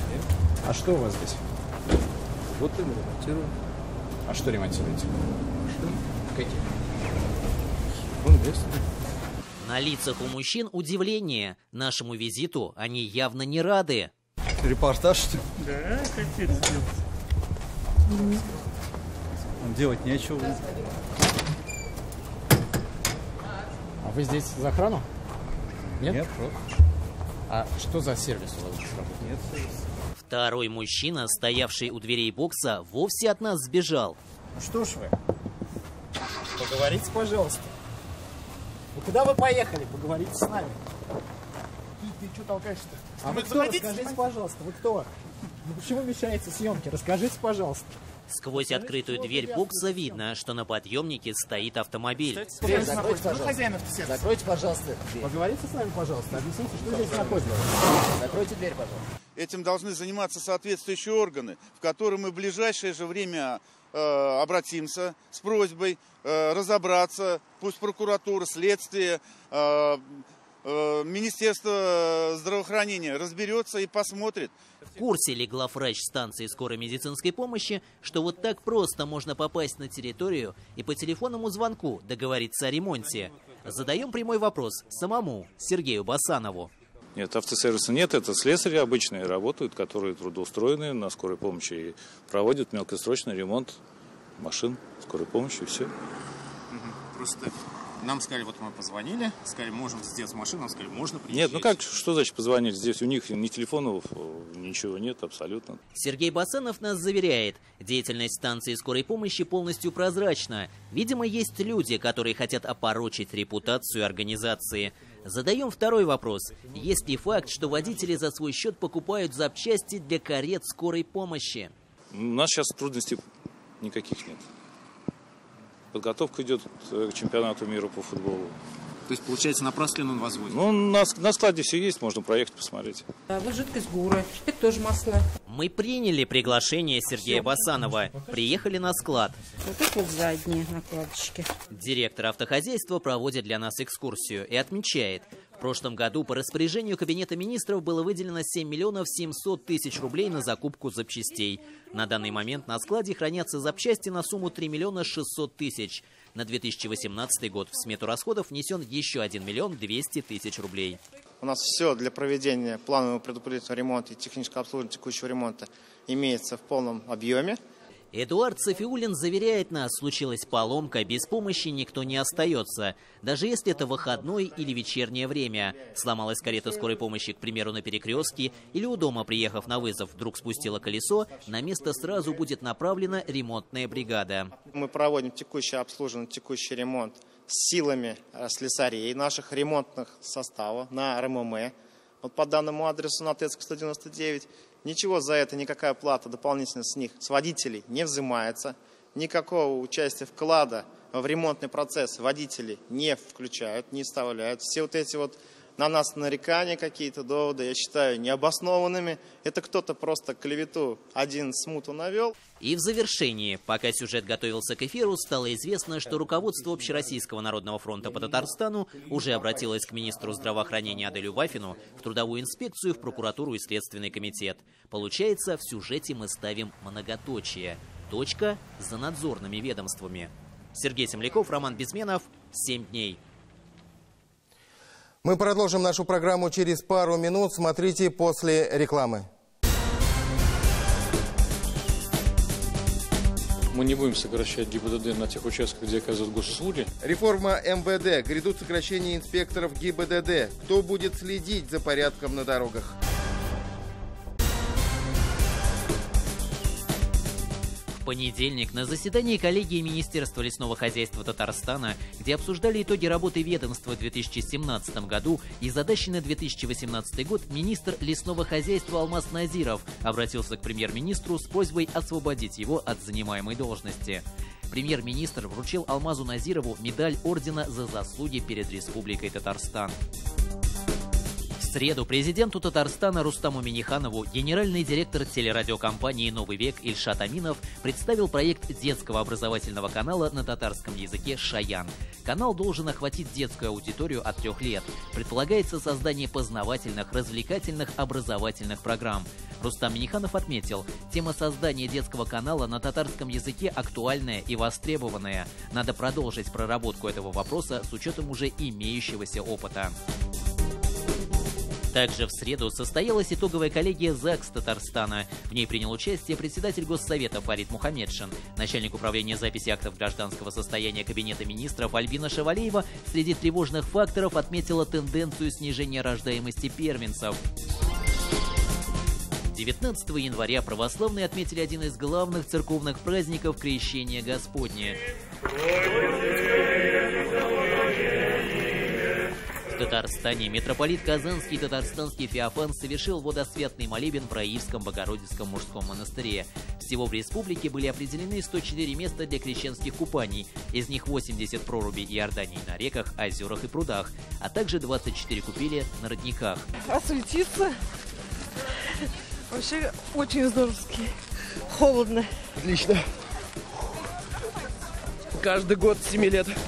А что у вас здесь? Вот и мы ремонтируем. А что ремонтируете? Машину. какие? Вон без. На лицах у мужчин удивление. Нашему визиту они явно не рады. Репортаж, что ли? Да, хотели сделать. Делать нечего. А вы здесь за охрану? Нет? Нет, просто. А что за сервис у вас здесь работает? Нет сервиса. Второй мужчина, стоявший у дверей бокса, вовсе от нас сбежал. Что ж вы? Поговорите, пожалуйста. Ну куда вы поехали? Поговорите с нами. Ты, ты что толкаешь-то? А вы кто? Расскажите, пожалуйста, вы кто? Ну почему мешаете съемке? Расскажите, пожалуйста. Сквозь открытую дверь бокса видно, что на подъемнике стоит автомобиль. Дверь закройте, пожалуйста. Закройте, пожалуйста, дверь. Поговорите с нами, пожалуйста. Объясните, что здесь находится. Закройте дверь, пожалуйста. Этим должны заниматься соответствующие органы, в которые мы в ближайшее же время э, обратимся с просьбой э, разобраться, пусть прокуратура, следствие, э, э, Министерство здравоохранения разберется и посмотрит. В курсе ли главврач станции скорой медицинской помощи, что вот так просто можно попасть на территорию и по телефонному звонку договориться о ремонте? Задаем прямой вопрос самому Сергею Басанову. Нет, автосервиса нет, это слесари обычные работают, которые трудоустроены на скорой помощи и проводят мелкосрочный ремонт машин скорой помощи, и все. Угу. Просто нам сказали, вот мы позвонили, сказали, можем сделать машину, нам сказали, можно приезжать. Нет, ну как, что значит позвонить? Здесь у них ни телефонов, ничего нет абсолютно. Сергей Басанов нас заверяет, деятельность станции скорой помощи полностью прозрачна. Видимо, есть люди, которые хотят опорочить репутацию организации. Задаем второй вопрос. Есть ли факт, что водители за свой счет покупают запчасти для карет скорой помощи? У нас сейчас трудностей никаких нет. Подготовка идет к чемпионату мира по футболу. То есть, получается, напрасно он вас возит? Ну, на, на складе все есть, можно проехать, посмотреть. А вот жидкость ГУРа, это тоже масло. Мы приняли приглашение Сергея Басанова. Приехали на склад. Вот это вот задние накладочки. Директор автохозяйства проводит для нас экскурсию и отмечает, в прошлом году по распоряжению Кабинета министров было выделено семь миллионов семьсот тысяч рублей на закупку запчастей. На данный момент на складе хранятся запчасти на сумму три миллиона шестьсот тысяч. На две тысячи восемнадцатый год в смету расходов внесен еще один миллион двести тысяч рублей. У нас все для проведения планового предупредительного ремонта и технического обслуживания текущего ремонта имеется в полном объеме. Эдуард Сафиуллин заверяет нас, случилась поломка, без помощи никто не остается. Даже если это выходной или вечернее время. Сломалась карета скорой помощи, к примеру, на перекрестке, или у дома, приехав на вызов, вдруг спустила колесо, на место сразу будет направлена ремонтная бригада. Мы проводим текущее обслуживание, текущий ремонт с силами слесарей наших ремонтных составов на РММ. Вот по данному адресу на ТЭЦК сто девяносто девять. Ничего за это, никакая плата дополнительно с них, с водителей не взимается. Никакого участия вклада в ремонтный процесс водители не включают, не вставляют. Все вот эти вот на нас нарекания, какие-то доводы, я считаю, необоснованными. Это кто-то просто клевету один смуту навел. И в завершении, пока сюжет готовился к эфиру, стало известно, что руководство Общероссийского народного фронта по Татарстану уже обратилось к министру здравоохранения Аделю Вафину, в трудовую инспекцию, в прокуратуру и Следственный комитет. Получается, в сюжете мы ставим многоточие. Точка за надзорными ведомствами. Сергей Земляков, Роман Безменов. Семь дней. Мы продолжим нашу программу через пару минут. Смотрите после рекламы. Мы не будем сокращать ГИБДД на тех участках, где оказывают госуслуги. Реформа эм вэ дэ. Грядут сокращения инспекторов ГИБДД. Кто будет следить за порядком на дорогах? В понедельник на заседании коллегии Министерства лесного хозяйства Татарстана, где обсуждали итоги работы ведомства в две тысячи семнадцатом году и задачи на две тысячи восемнадцатый год, министр лесного хозяйства Алмаз Назиров обратился к премьер-министру с просьбой освободить его от занимаемой должности. Премьер-министр вручил Алмазу Назирову медаль ордена за заслуги перед Республикой Татарстан. В среду президенту Татарстана Рустаму Минниханову генеральный директор телерадиокомпании «Новый век» Ильшат Аминов представил проект детского образовательного канала на татарском языке «Шаян». Канал должен охватить детскую аудиторию от трех лет. Предполагается создание познавательных, развлекательных, образовательных программ. Рустам Миниханов отметил, тема создания детского канала на татарском языке актуальная и востребованная. Надо продолжить проработку этого вопроса с учетом уже имеющегося опыта. Также в среду состоялась итоговая коллегия ЗАГС Татарстана. В ней принял участие председатель Госсовета Фарид Мухаммедшин. Начальник управления записи актов гражданского состояния Кабинета министров Альбина Шавалеева среди тревожных факторов отметила тенденцию снижения рождаемости первенцев. девятнадцатого января православные отметили один из главных церковных праздников Крещения Господне. В Татарстане митрополит Казанский и Татарстанский Феофан совершил водосвятный молебен в Раивском Богородицком мужском монастыре. Всего в республике были определены сто четыре места для крещенских купаний, из них восемьдесят прорубей Иордании на реках, озерах и прудах, а также двадцать четыре купели на родниках. Осветиться вообще очень здоровски, холодно. Отлично. Каждый год с семи лет.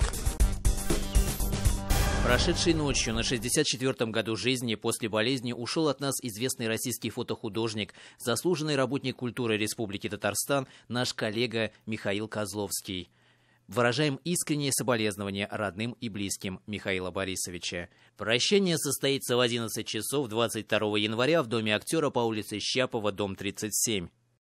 Прошедшей ночью на шестьдесят четвёртом году жизни после болезни ушел от нас известный российский фотохудожник, заслуженный работник культуры Республики Татарстан, наш коллега Михаил Козловский. Выражаем искреннее соболезнования родным и близким Михаила Борисовича. Прощание состоится в одиннадцать часов двадцать второго января в доме актера по улице Щапова, дом тридцать семь.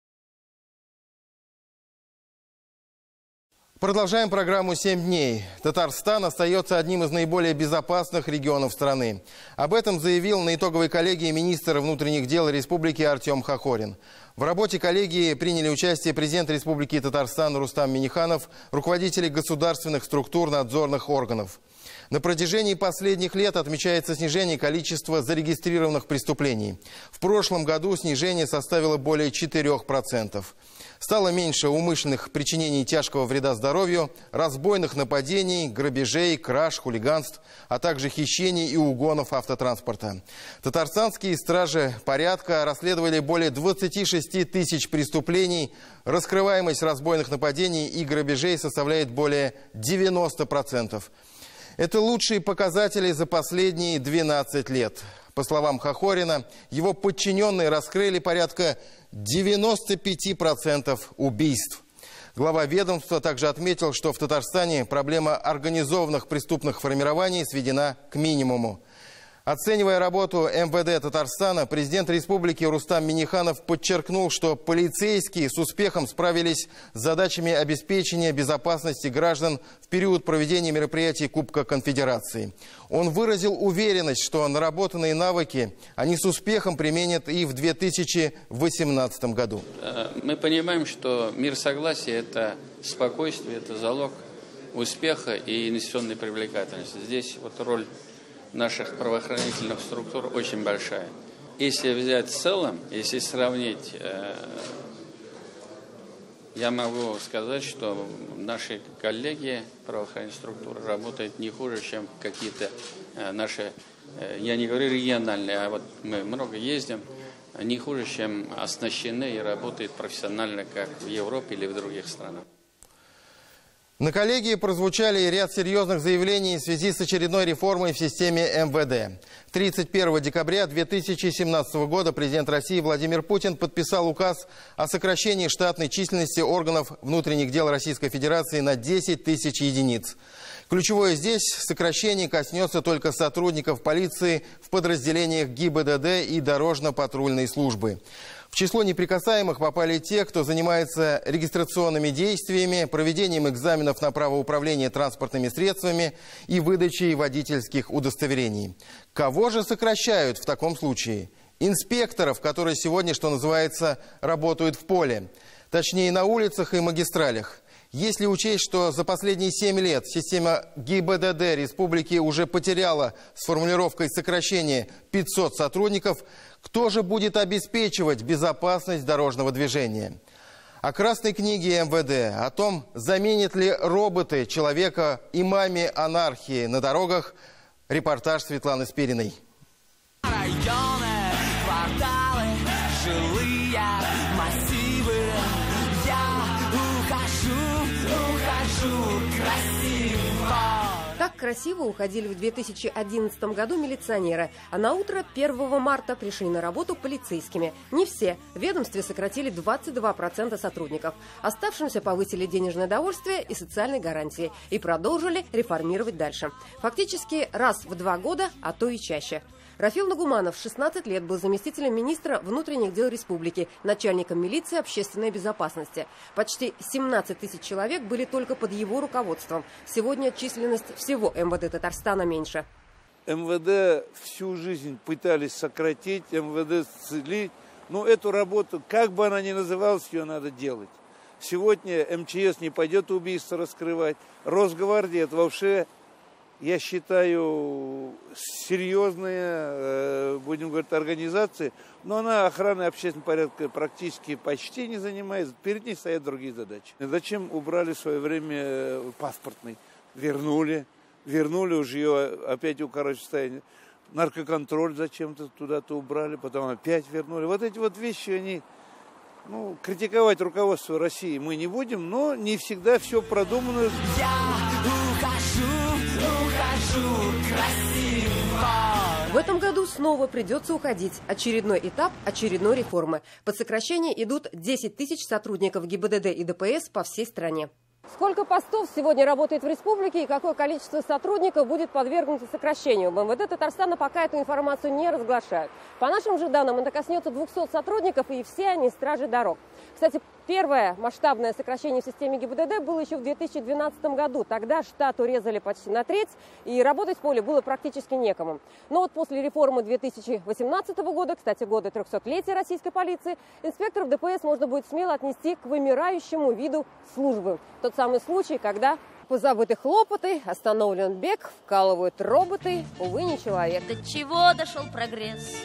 Продолжаем программу «семь дней». Татарстан остается одним из наиболее безопасных регионов страны. Об этом заявил на итоговой коллегии министр внутренних дел республики Артем Хохорин. В работе коллегии приняли участие президент Республики Татарстан Рустам Миниханов, руководители государственных структур надзорных органов. На протяжении последних лет отмечается снижение количества зарегистрированных преступлений. В прошлом году снижение составило более четырёх процентов. Стало меньше умышленных причинений тяжкого вреда здоровью, разбойных нападений, грабежей, краж, хулиганств, а также хищений и угонов автотранспорта. Татарстанские стражи порядка расследовали более двадцати шести тысяч преступлений. Раскрываемость разбойных нападений и грабежей составляет более девяноста процентов. Это лучшие показатели за последние двенадцать лет. По словам Хохорина, его подчиненные раскрыли порядка девяноста пяти процентов убийств. Глава ведомства также отметил, что в Татарстане проблема организованных преступных формирований сведена к минимуму. Оценивая работу эм вэ дэ Татарстана, президент республики Рустам Миниханов подчеркнул, что полицейские с успехом справились с задачами обеспечения безопасности граждан в период проведения мероприятий Кубка Конфедерации. Он выразил уверенность, что наработанные навыки они с успехом применят и в две тысячи восемнадцатом году. Мы понимаем, что мир согласия – это спокойствие, это залог успеха и инвестиционной привлекательности. Здесь вот роль наших правоохранительных структур очень большая. Если взять в целом, если сравнить, э, я могу сказать, что наши коллеги правоохранительных структур работают не хуже, чем какие-то э, наши, э, я не говорю региональные, а вот мы много ездим, не хуже, чем оснащены и работают профессионально, как в Европе или в других странах. На коллегии прозвучали ряд серьезных заявлений в связи с очередной реформой в системе эм вэ дэ. тридцать первого декабря две тысячи семнадцатого года президент России Владимир Путин подписал указ о сокращении штатной численности органов внутренних дел Российской Федерации на десять тысяч единиц. Ключевое здесь сокращение коснется только сотрудников полиции в подразделениях гэ и бэ дэ дэ и дорожно-патрульной службы. В число неприкасаемых попали те, кто занимается регистрационными действиями, проведением экзаменов на право управления транспортными средствами и выдачей водительских удостоверений. Кого же сокращают в таком случае? Инспекторов, которые сегодня, что называется, работают в поле. Точнее, на улицах и магистралях. Если учесть, что за последние семь лет система гэ и бэ дэ дэ республики уже потеряла с формулировкой сокращения пятьсот сотрудников, кто же будет обеспечивать безопасность дорожного движения? О Красной книге эм вэ дэ, о том, заменят ли роботы человека имаме анархии на дорогах, репортаж Светланы Спириной. Районы, кварталы, жилые массивы. Я ухожу, ухожу красиво. Так красиво уходили в две тысячи одиннадцатом году милиционеры, а на утро первого марта пришли на работу полицейскими. Не все. В ведомстве сократили двадцать два процента сотрудников. Оставшимся повысили денежное довольствие и социальные гарантии. И продолжили реформировать дальше. Фактически раз в два года, а то и чаще. Рафил Нагуманов шестнадцать лет был заместителем министра внутренних дел республики, начальником милиции общественной безопасности. Почти семнадцать тысяч человек были только под его руководством. Сегодня численность всего эм вэ дэ Татарстана меньше. эм вэ дэ всю жизнь пытались сократить, эм вэ дэ исцелить. Но эту работу, как бы она ни называлась, ее надо делать. Сегодня эм че эс не пойдет убийство раскрывать. Росгвардия – это вообще, я считаю, серьезная, будем говорить, организация, но она охраной общественного порядка практически почти не занимается. Перед ней стоят другие задачи. Зачем убрали в свое время паспортный? Вернули. Вернули уже ее, опять укорочить состояние. Наркоконтроль зачем-то туда-то убрали, потом опять вернули. Вот эти вот вещи, они... Ну, критиковать руководство России мы не будем, но не всегда все продумано. Я ухожу, ухожу красиво. В этом году снова придется уходить. Очередной этап очередной реформы. Под сокращение идут десять тысяч сотрудников гэ и бэ дэ дэ и дэ пэ эс по всей стране. Сколько постов сегодня работает в республике и какое количество сотрудников будет подвергнуто сокращению? В эм вэ дэ Татарстана пока эту информацию не разглашают. По нашим же данным, это коснется двухсот сотрудников, и все они стражи дорог. Кстати, первое масштабное сокращение в системе гэ и бэ дэ дэ было еще в две тысячи двенадцатом году. Тогда штат урезали почти на треть, и работать в поле было практически некому. Но вот после реформы две тысячи восемнадцатого года, кстати, года трехсотлетия российской полиции, инспекторов дэ пэ эс можно будет смело отнести к вымирающему виду службы. Тот самый случай, когда позабыты хлопоты, остановлен бег, вкалывают роботы, увы, не человек. До чего дошел прогресс?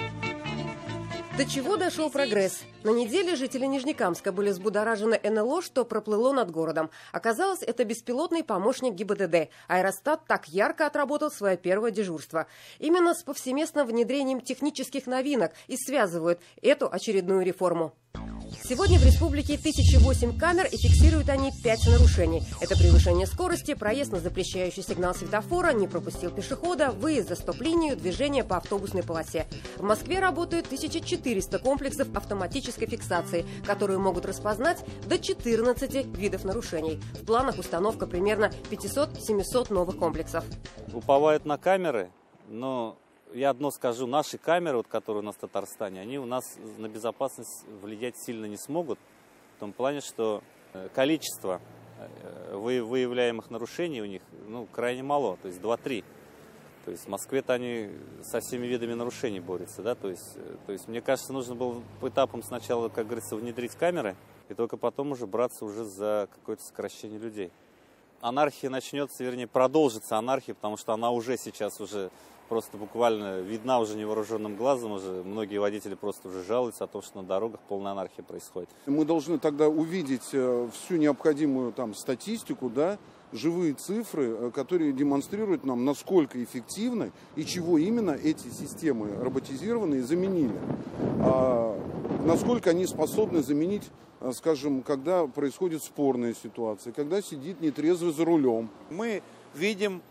До чего дошел прогресс? На неделе жители Нижнекамска были взбудоражены эн эл о, что проплыло над городом. Оказалось, это беспилотный помощник гэ и бэ дэ дэ. Аэростат так ярко отработал свое первое дежурство. Именно с повсеместным внедрением технических новинок и связывают эту очередную реформу. Сегодня в республике тысяча восемь камер, и фиксируют они пять нарушений. Это превышение скорости, проезд на запрещающий сигнал светофора, не пропустил пешехода, выезд за стоп-линию, движение по автобусной полосе. В Москве работают тысяча четыреста комплексов автоматической фиксации, которые могут распознать до четырнадцати видов нарушений. В планах установка примерно пятьсот-семьсот новых комплексов. Уповают на камеры, но... Я одно скажу, наши камеры, вот, которые у нас в Татарстане, они у нас на безопасность влиять сильно не смогут. В том плане, что количество выявляемых нарушений у них ну, крайне мало, то есть два-три. То есть в Москве-то они со всеми видами нарушений борются. Да? То есть, то есть мне кажется, нужно было по этапам сначала, как говорится, внедрить камеры, и только потом уже браться уже за какое-то сокращение людей. Анархия начнется, вернее, продолжится анархия, потому что она уже сейчас уже... Просто буквально видна уже невооруженным глазом, уже многие водители просто уже жалуются о том, что на дорогах полная анархия происходит. Мы должны тогда увидеть всю необходимую там статистику, да, живые цифры, которые демонстрируют нам, насколько эффективны и чего именно эти системы роботизированные заменили. А насколько они способны заменить, скажем, когда происходит спорная ситуация, когда сидит нетрезвый за рулем. Мы видим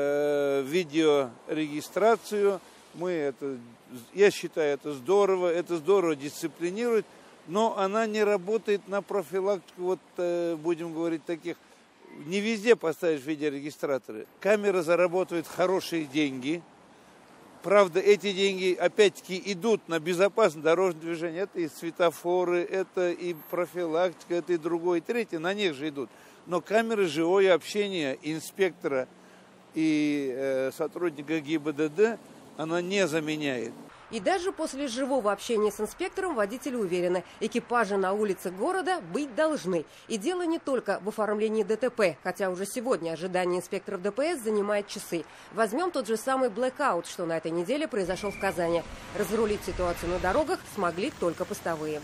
видеорегистрацию, мы это, я считаю, это здорово, это здорово дисциплинирует, но она не работает на профилактику, вот будем говорить, таких, не везде поставишь видеорегистраторы. Камера заработает хорошие деньги, правда, эти деньги опять-таки идут на безопасное дорожное движение, это и светофоры, это и профилактика, это и другое, и третье, на них же идут. Но камеры живое общение инспектора и э, сотрудника гэ и бэ дэ дэ она не заменяет. И даже после живого общения с инспектором водители уверены, экипажи на улице города быть должны. И дело не только в оформлении дэ тэ пэ, хотя уже сегодня ожидание инспекторов дэ пэ эс занимает часы. Возьмем тот же самый блэкаут, что на этой неделе произошел в Казани. Разрулить ситуацию на дорогах смогли только постовые.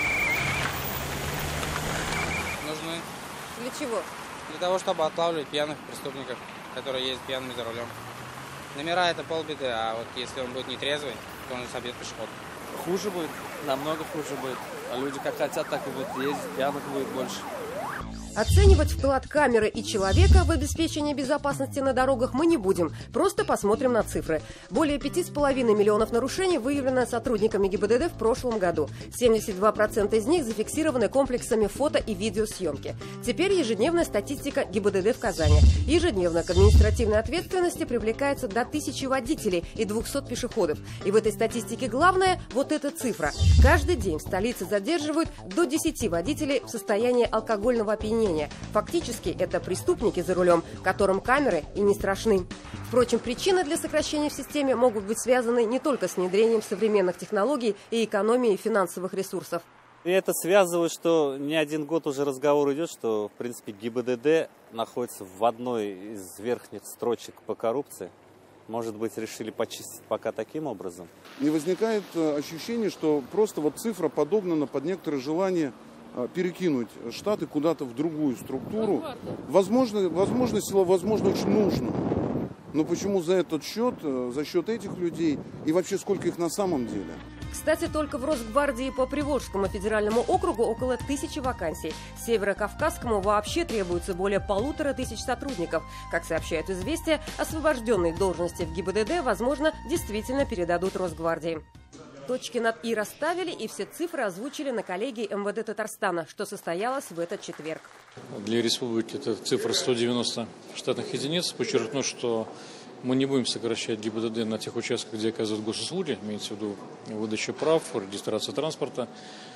Нужны. Для чего? Для того, чтобы отлавливать пьяных преступников, которые ездят пьяными за рулем. Номера — это полбеды, а вот если он будет нетрезвый, то он собьет пешеход. Хуже будет, намного хуже будет. А люди как хотят, так и будут ездить, пьяных будет больше. Оценивать вклад камеры и человека в обеспечение безопасности на дорогах мы не будем. Просто посмотрим на цифры. Более пяти с половиной миллионов нарушений выявлено сотрудниками ГИБДД в прошлом году. семьдесят два процента из них зафиксированы комплексами фото и видеосъемки. Теперь ежедневная статистика ГИБДД в Казани. Ежедневно к административной ответственности привлекается до тысячи водителей и двухсот пешеходов. И в этой статистике главное – вот эта цифра. Каждый день в столице задерживают до десяти водителей в состоянии алкогольного опьянения. Фактически это преступники за рулем, которым камеры и не страшны. Впрочем, причины для сокращения в системе могут быть связаны не только с внедрением современных технологий и экономией финансовых ресурсов. И это связывает, что не один год уже разговор идет, что, в принципе, ГИБДД находится в одной из верхних строчек по коррупции. Может быть, решили почистить пока таким образом? И возникает ощущение, что просто вот цифра подогнана под некоторые желания перекинуть Штаты куда-то в другую структуру. Возможно, возможно, сила, возможно, очень нужно. Но почему за этот счет, за счет этих людей и вообще сколько их на самом деле? Кстати, только в Росгвардии по Приволжскому федеральному округу около тысячи вакансий. Северокавказскому вообще требуется более полутора тысяч сотрудников. Как сообщают «Известия», освобожденные должности в ГИБДД, возможно, действительно передадут Росгвардии. Точки над «и» расставили, и все цифры озвучили на коллегии эм вэ дэ Татарстана, что состоялось в этот четверг. Для республики это цифра сто девяносто штатных единиц. Подчеркну, что мы не будем сокращать ГИБДД на тех участках, где оказывают госуслуги, имеется в виду выдача прав, регистрация транспорта.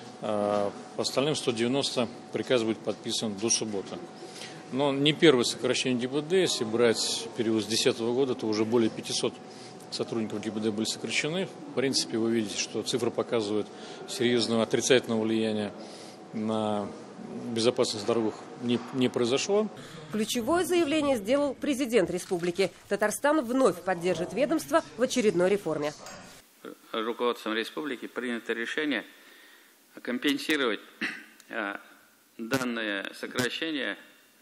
По остальным сто девяносто приказ будет подписан до субботы. Но не первое сокращение ГИБДД, если брать период с две тысячи десятого года, то уже более пятисот сотрудников ГИБДД были сокращены. В принципе, вы видите, что цифры показывают серьезного отрицательного влияния на безопасность дорог не, не произошло. Ключевое заявление сделал президент республики. Татарстан вновь поддержит ведомство в очередной реформе. Руководством республики принято решение компенсировать данное сокращение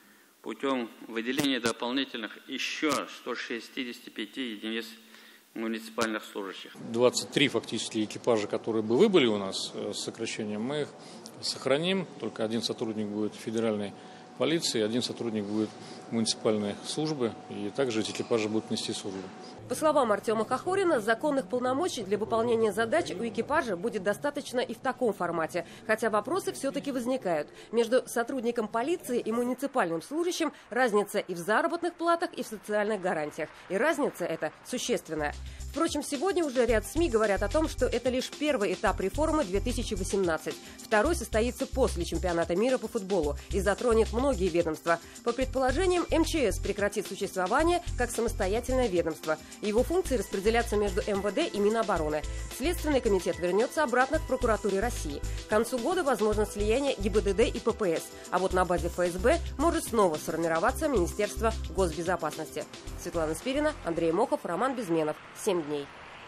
путем выделения дополнительных еще ста шестидесяти пяти единиц муниципальных служащих. двадцать три фактически экипажа, которые бы выбыли у нас с сокращением, мы их сохраним. Только один сотрудник будет федеральной полиции, один сотрудник будет муниципальной службы, и также эти экипажи будут нести службу. По словам Артема Хохорина, законных полномочий для выполнения задач у экипажа будет достаточно и в таком формате. Хотя вопросы все-таки возникают. Между сотрудником полиции и муниципальным служащим разница и в заработных платах, и в социальных гарантиях. И разница эта существенная. Впрочем, сегодня уже ряд СМИ говорят о том, что это лишь первый этап реформы две тысячи восемнадцать. Второй состоится после чемпионата мира по футболу и затронет многие ведомства. По предположениям, эм че эс прекратит существование как самостоятельное ведомство. Его функции распределятся между эм вэ дэ и Минобороны. Следственный комитет вернется обратно к прокуратуре России. К концу года возможно слияние ГИБДД и пэ пэ эс. А вот на базе эф эс бэ может снова сформироваться Министерство госбезопасности. Светлана Спирина, Андрей Мохов, Роман Безменов. Семь дней.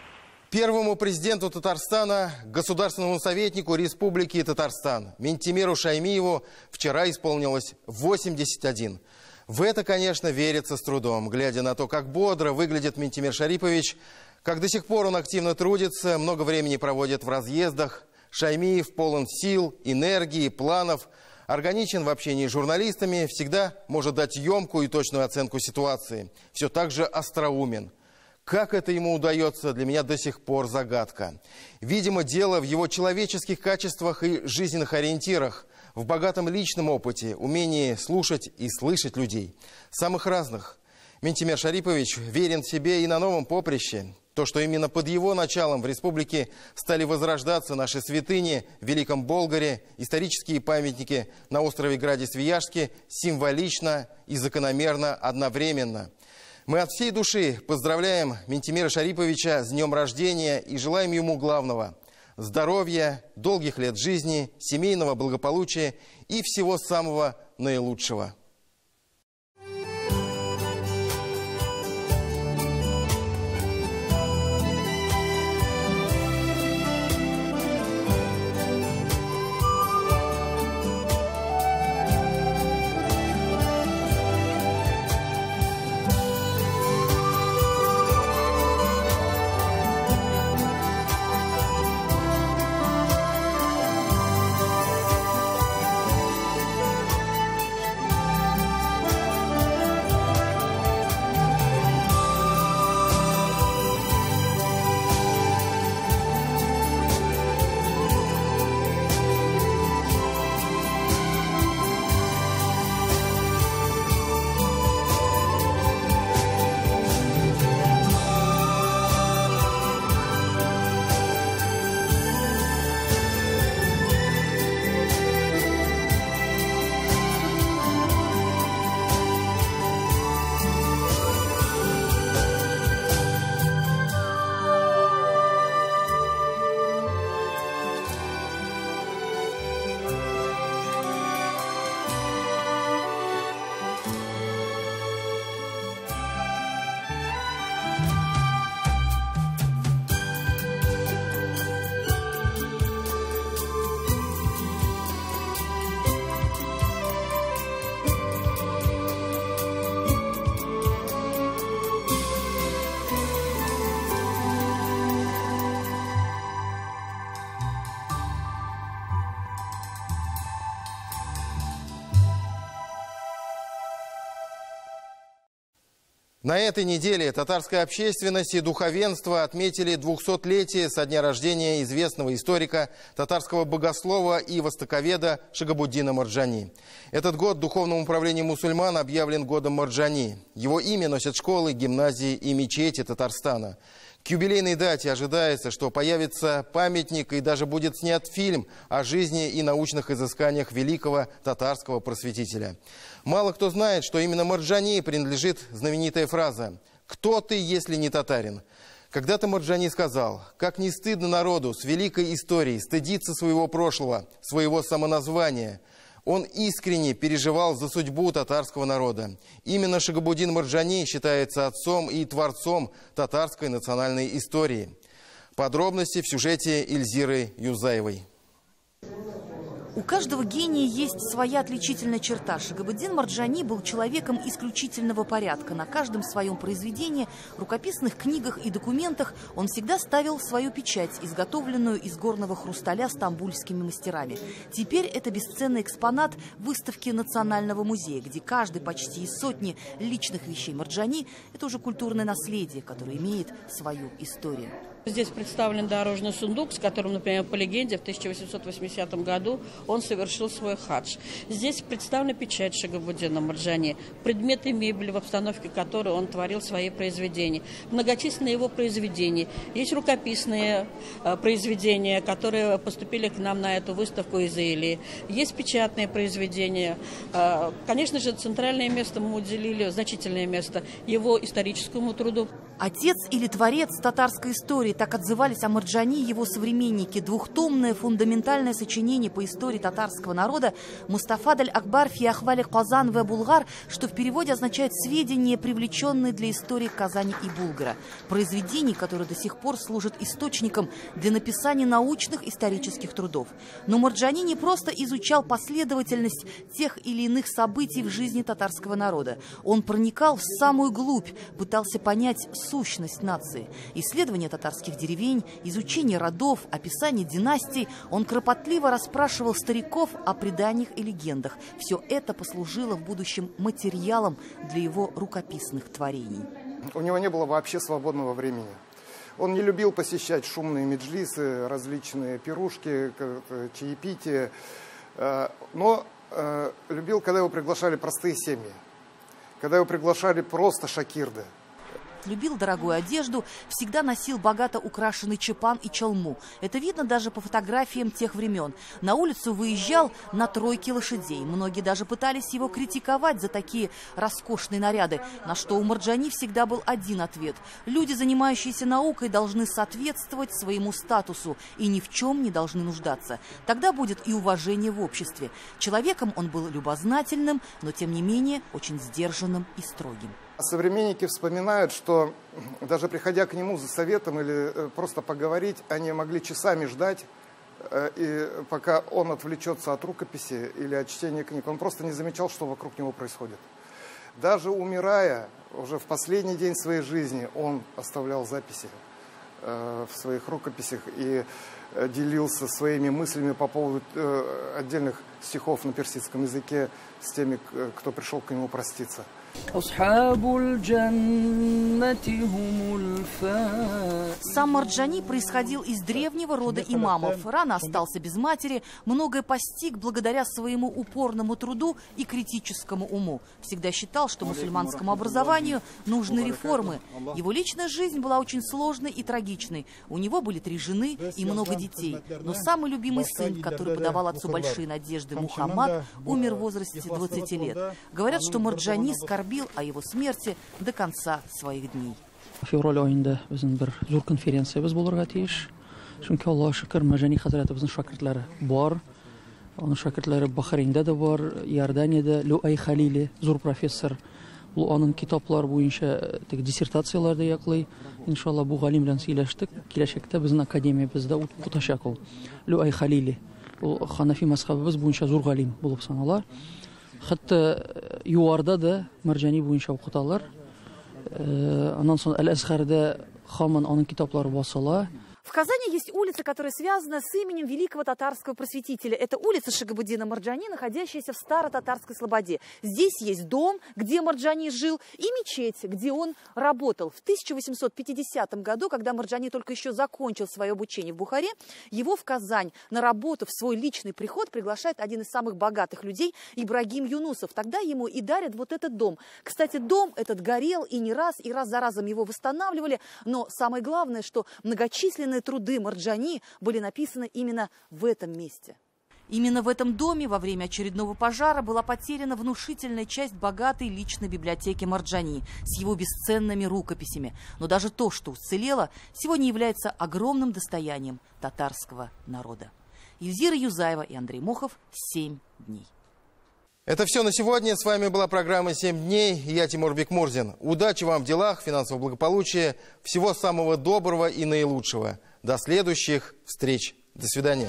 Первому президенту Татарстана, государственному советнику Республики Татарстан, Минтимиру Шаймиеву, вчера исполнилось восемьдесят один. В это, конечно, верится с трудом, глядя на то, как бодро выглядит Минтимир Шарипович, как до сих пор он активно трудится, много времени проводит в разъездах. Шаймиев полон сил, энергии, планов, органичен в общении с журналистами, всегда может дать емкую и точную оценку ситуации. Все так же остроумен. Как это ему удается, для меня до сих пор загадка. Видимо, дело в его человеческих качествах и жизненных ориентирах, в богатом личном опыте, умении слушать и слышать людей. Самых разных. Минтимир Шарипович верен себе и на новом поприще. То, что именно под его началом в республике стали возрождаться наши святыни в Великом Болгаре, исторические памятники на острове Граде-Свияжске, символично и закономерно одновременно. Мы от всей души поздравляем Минтимира Шариповича с днем рождения и желаем ему главного – здоровья, долгих лет жизни, семейного благополучия и всего самого наилучшего. На этой неделе татарская общественность и духовенство отметили двухсотлетие со дня рождения известного историка, татарского богослова и востоковеда Шагабуддина Марджани. Этот год Духовным управлением мусульман объявлен годом Марджани. Его имя носят школы, гимназии и мечети Татарстана. К юбилейной дате ожидается, что появится памятник и даже будет снят фильм о жизни и научных изысканиях великого татарского просветителя. Мало кто знает, что именно Марджани принадлежит знаменитая фраза «Кто ты, если не татарин?». Когда-то Марджани сказал: «Как не стыдно народу с великой историей стыдиться своего прошлого, своего самоназвания». Он искренне переживал за судьбу татарского народа. Именно Шагабуддин Марджани считается отцом и творцом татарской национальной истории. Подробности в сюжете Ильзиры Юзаевой. У каждого гения есть своя отличительная черта. Шагабуддин Марджани был человеком исключительного порядка. На каждом своем произведении, рукописных книгах и документах он всегда ставил свою печать, изготовленную из горного хрусталя стамбульскими мастерами. Теперь это бесценный экспонат выставки Национального музея, где каждый почти из сотни личных вещей Марджани – это уже культурное наследие, которое имеет свою историю. Здесь представлен дорожный сундук, с которым, например, по легенде, в тысяча восемьсот восьмидесятом году он совершил свой хадж. Здесь представлена печать Шагабуддина Марджани, предметы мебели, в обстановке которой он творил свои произведения. Многочисленные его произведения. Есть рукописные э, произведения, которые поступили к нам на эту выставку из Илии. Есть печатные произведения. Э, конечно же, центральное место мы уделили, значительное место, его историческому труду. Отец или творец татарской истории — так отзывались о Марджани его современники. Двухтомное фундаментальное сочинение по истории татарского народа «Мустафа даль-Акбар фи ахвали Казан ве Булгар», что в переводе означает «сведения, привлеченные для истории Казани и Булгара». Произведений, которые до сих пор служат источником для написания научных исторических трудов. Но Марджани не просто изучал последовательность тех или иных событий в жизни татарского народа. Он проникал в самую глубь, пытался понять сущность нации. Исследование татарских деревень, изучение родов, описание династий. Он кропотливо расспрашивал стариков о преданиях и легендах. Все это послужило в будущем материалом для его рукописных творений. У него не было вообще свободного времени. Он не любил посещать шумные меджлисы, различные пирушки, чаепития, но любил, когда его приглашали простые семьи, когда его приглашали просто шакирды. Любил дорогую одежду, всегда носил богато украшенный чепан и чалму. Это видно даже по фотографиям тех времен. На улицу выезжал на тройке лошадей. Многие даже пытались его критиковать за такие роскошные наряды, на что у Марджани всегда был один ответ. Люди, занимающиеся наукой, должны соответствовать своему статусу и ни в чем не должны нуждаться. Тогда будет и уважение в обществе. Человеком он был любознательным, но тем не менее очень сдержанным и строгим. Современники вспоминают, что даже приходя к нему за советом или просто поговорить, они могли часами ждать, и пока он отвлечется от рукописи или от чтения книг. Он просто не замечал, что вокруг него происходит. Даже умирая, уже в последний день своей жизни, он оставлял записи в своих рукописях и делился своими мыслями по поводу отдельных стихов на персидском языке с теми, кто пришел к нему проститься. Сам Марджани происходил из древнего рода имамов. Рано остался без матери, многое постиг благодаря своему упорному труду и критическому уму. Всегда считал, что мусульманскому образованию нужны реформы. Его личная жизнь была очень сложной и трагичной. У него были три жены и много детей. Но самый любимый сын, который подавал отцу большие надежды, Мухаммад, умер в возрасте двадцати лет. Говорят, что Марджани скорбил о его смерти до конца своих дней. Февраль айында безнең бер зур конференциябыз булырга тиеш. Чөнки Аллаһка шөкер, Марджани хәзрәтебезнең шәкертләре бар. Аның шәкертләре Бахрейндә дә бар, Иорданиядә Люай Халили, зур профессор. Ул аның китаплар буенча диссертацияләрдә яклый. Иншалла бу галим белән сөйләштек. Киләчәктә безнең академиябездә укытачак ул. Люай Халили. Ул Ханафи мазһабыбыз буенча зур галим булып санала. Хәтта юарда да Марджани буенча укыталар. Аннан соң Әл-Азһарда һаман аның китаплары басыла. В Казани есть улица, которая связана с именем великого татарского просветителя. Это улица Шагабуддина Марджани, находящаяся в Старо-Татарской Слободе. Здесь есть дом, где Марджани жил, и мечеть, где он работал. В тысяча восемьсот пятидесятом году, когда Марджани только еще закончил свое обучение в Бухаре, его в Казань на работу в свой личный приход приглашает один из самых богатых людей Ибрагим Юнусов. Тогда ему и дарят вот этот дом. Кстати, дом этот горел и не раз, и раз за разом его восстанавливали. Но самое главное, что многочисленные труды Марджани были написаны именно в этом месте. Именно в этом доме во время очередного пожара была потеряна внушительная часть богатой личной библиотеки Марджани с его бесценными рукописями. Но даже то, что уцелело, сегодня является огромным достоянием татарского народа. Ильзира Юзаева и Андрей Мохов. «Семь дней». Это все на сегодня. С вами была программа «Семь дней». Я Тимур Бекмурзин. Удачи вам в делах, финансового благополучия, всего самого доброго и наилучшего. До следующих встреч. До свидания.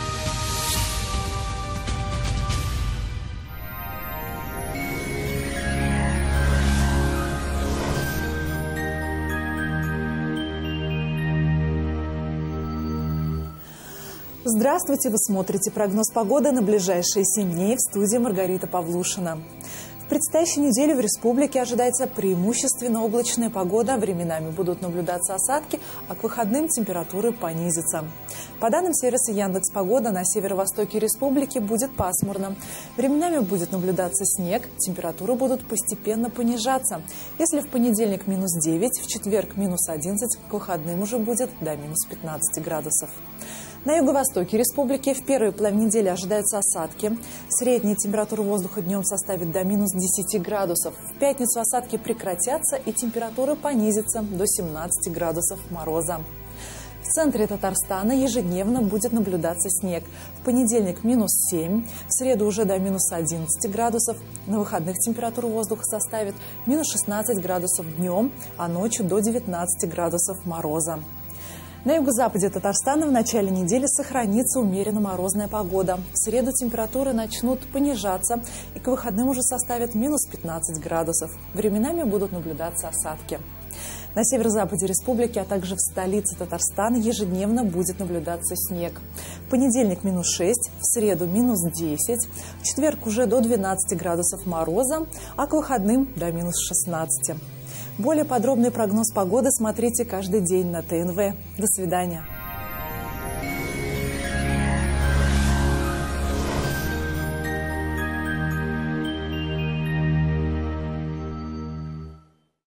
Здравствуйте! Вы смотрите прогноз погоды на ближайшие семь дней в студии Маргарита Павлушина. В предстоящей неделе в республике ожидается преимущественно облачная погода. Временами будут наблюдаться осадки, а к выходным температуры понизятся. По данным сервиса Яндекс.Погода, на северо-востоке республики будет пасмурно. Временами будет наблюдаться снег, температуры будут постепенно понижаться. Если в понедельник минус девять, в четверг минус одиннадцать, к выходным уже будет до минус пятнадцати градусов. На юго-востоке республики в первой половине недели ожидаются осадки. Средняя температура воздуха днем составит до минус десяти градусов. В пятницу осадки прекратятся и температура понизится до семнадцати градусов мороза. В центре Татарстана ежедневно будет наблюдаться снег. В понедельник минус семь, в среду уже до минус одиннадцати градусов. На выходных температура воздуха составит минус шестнадцать градусов днем, а ночью до девятнадцати градусов мороза. На юго-западе Татарстана в начале недели сохранится умеренно морозная погода. В среду температуры начнут понижаться и к выходным уже составят минус пятнадцать градусов. Временами будут наблюдаться осадки. На северо-западе республики, а также в столице Татарстана ежедневно будет наблюдаться снег. В понедельник минус шесть, в среду минус десять, в четверг уже до двенадцати градусов мороза, а к выходным до минус шестнадцати. Более подробный прогноз погоды смотрите каждый день на ТНВ. До свидания.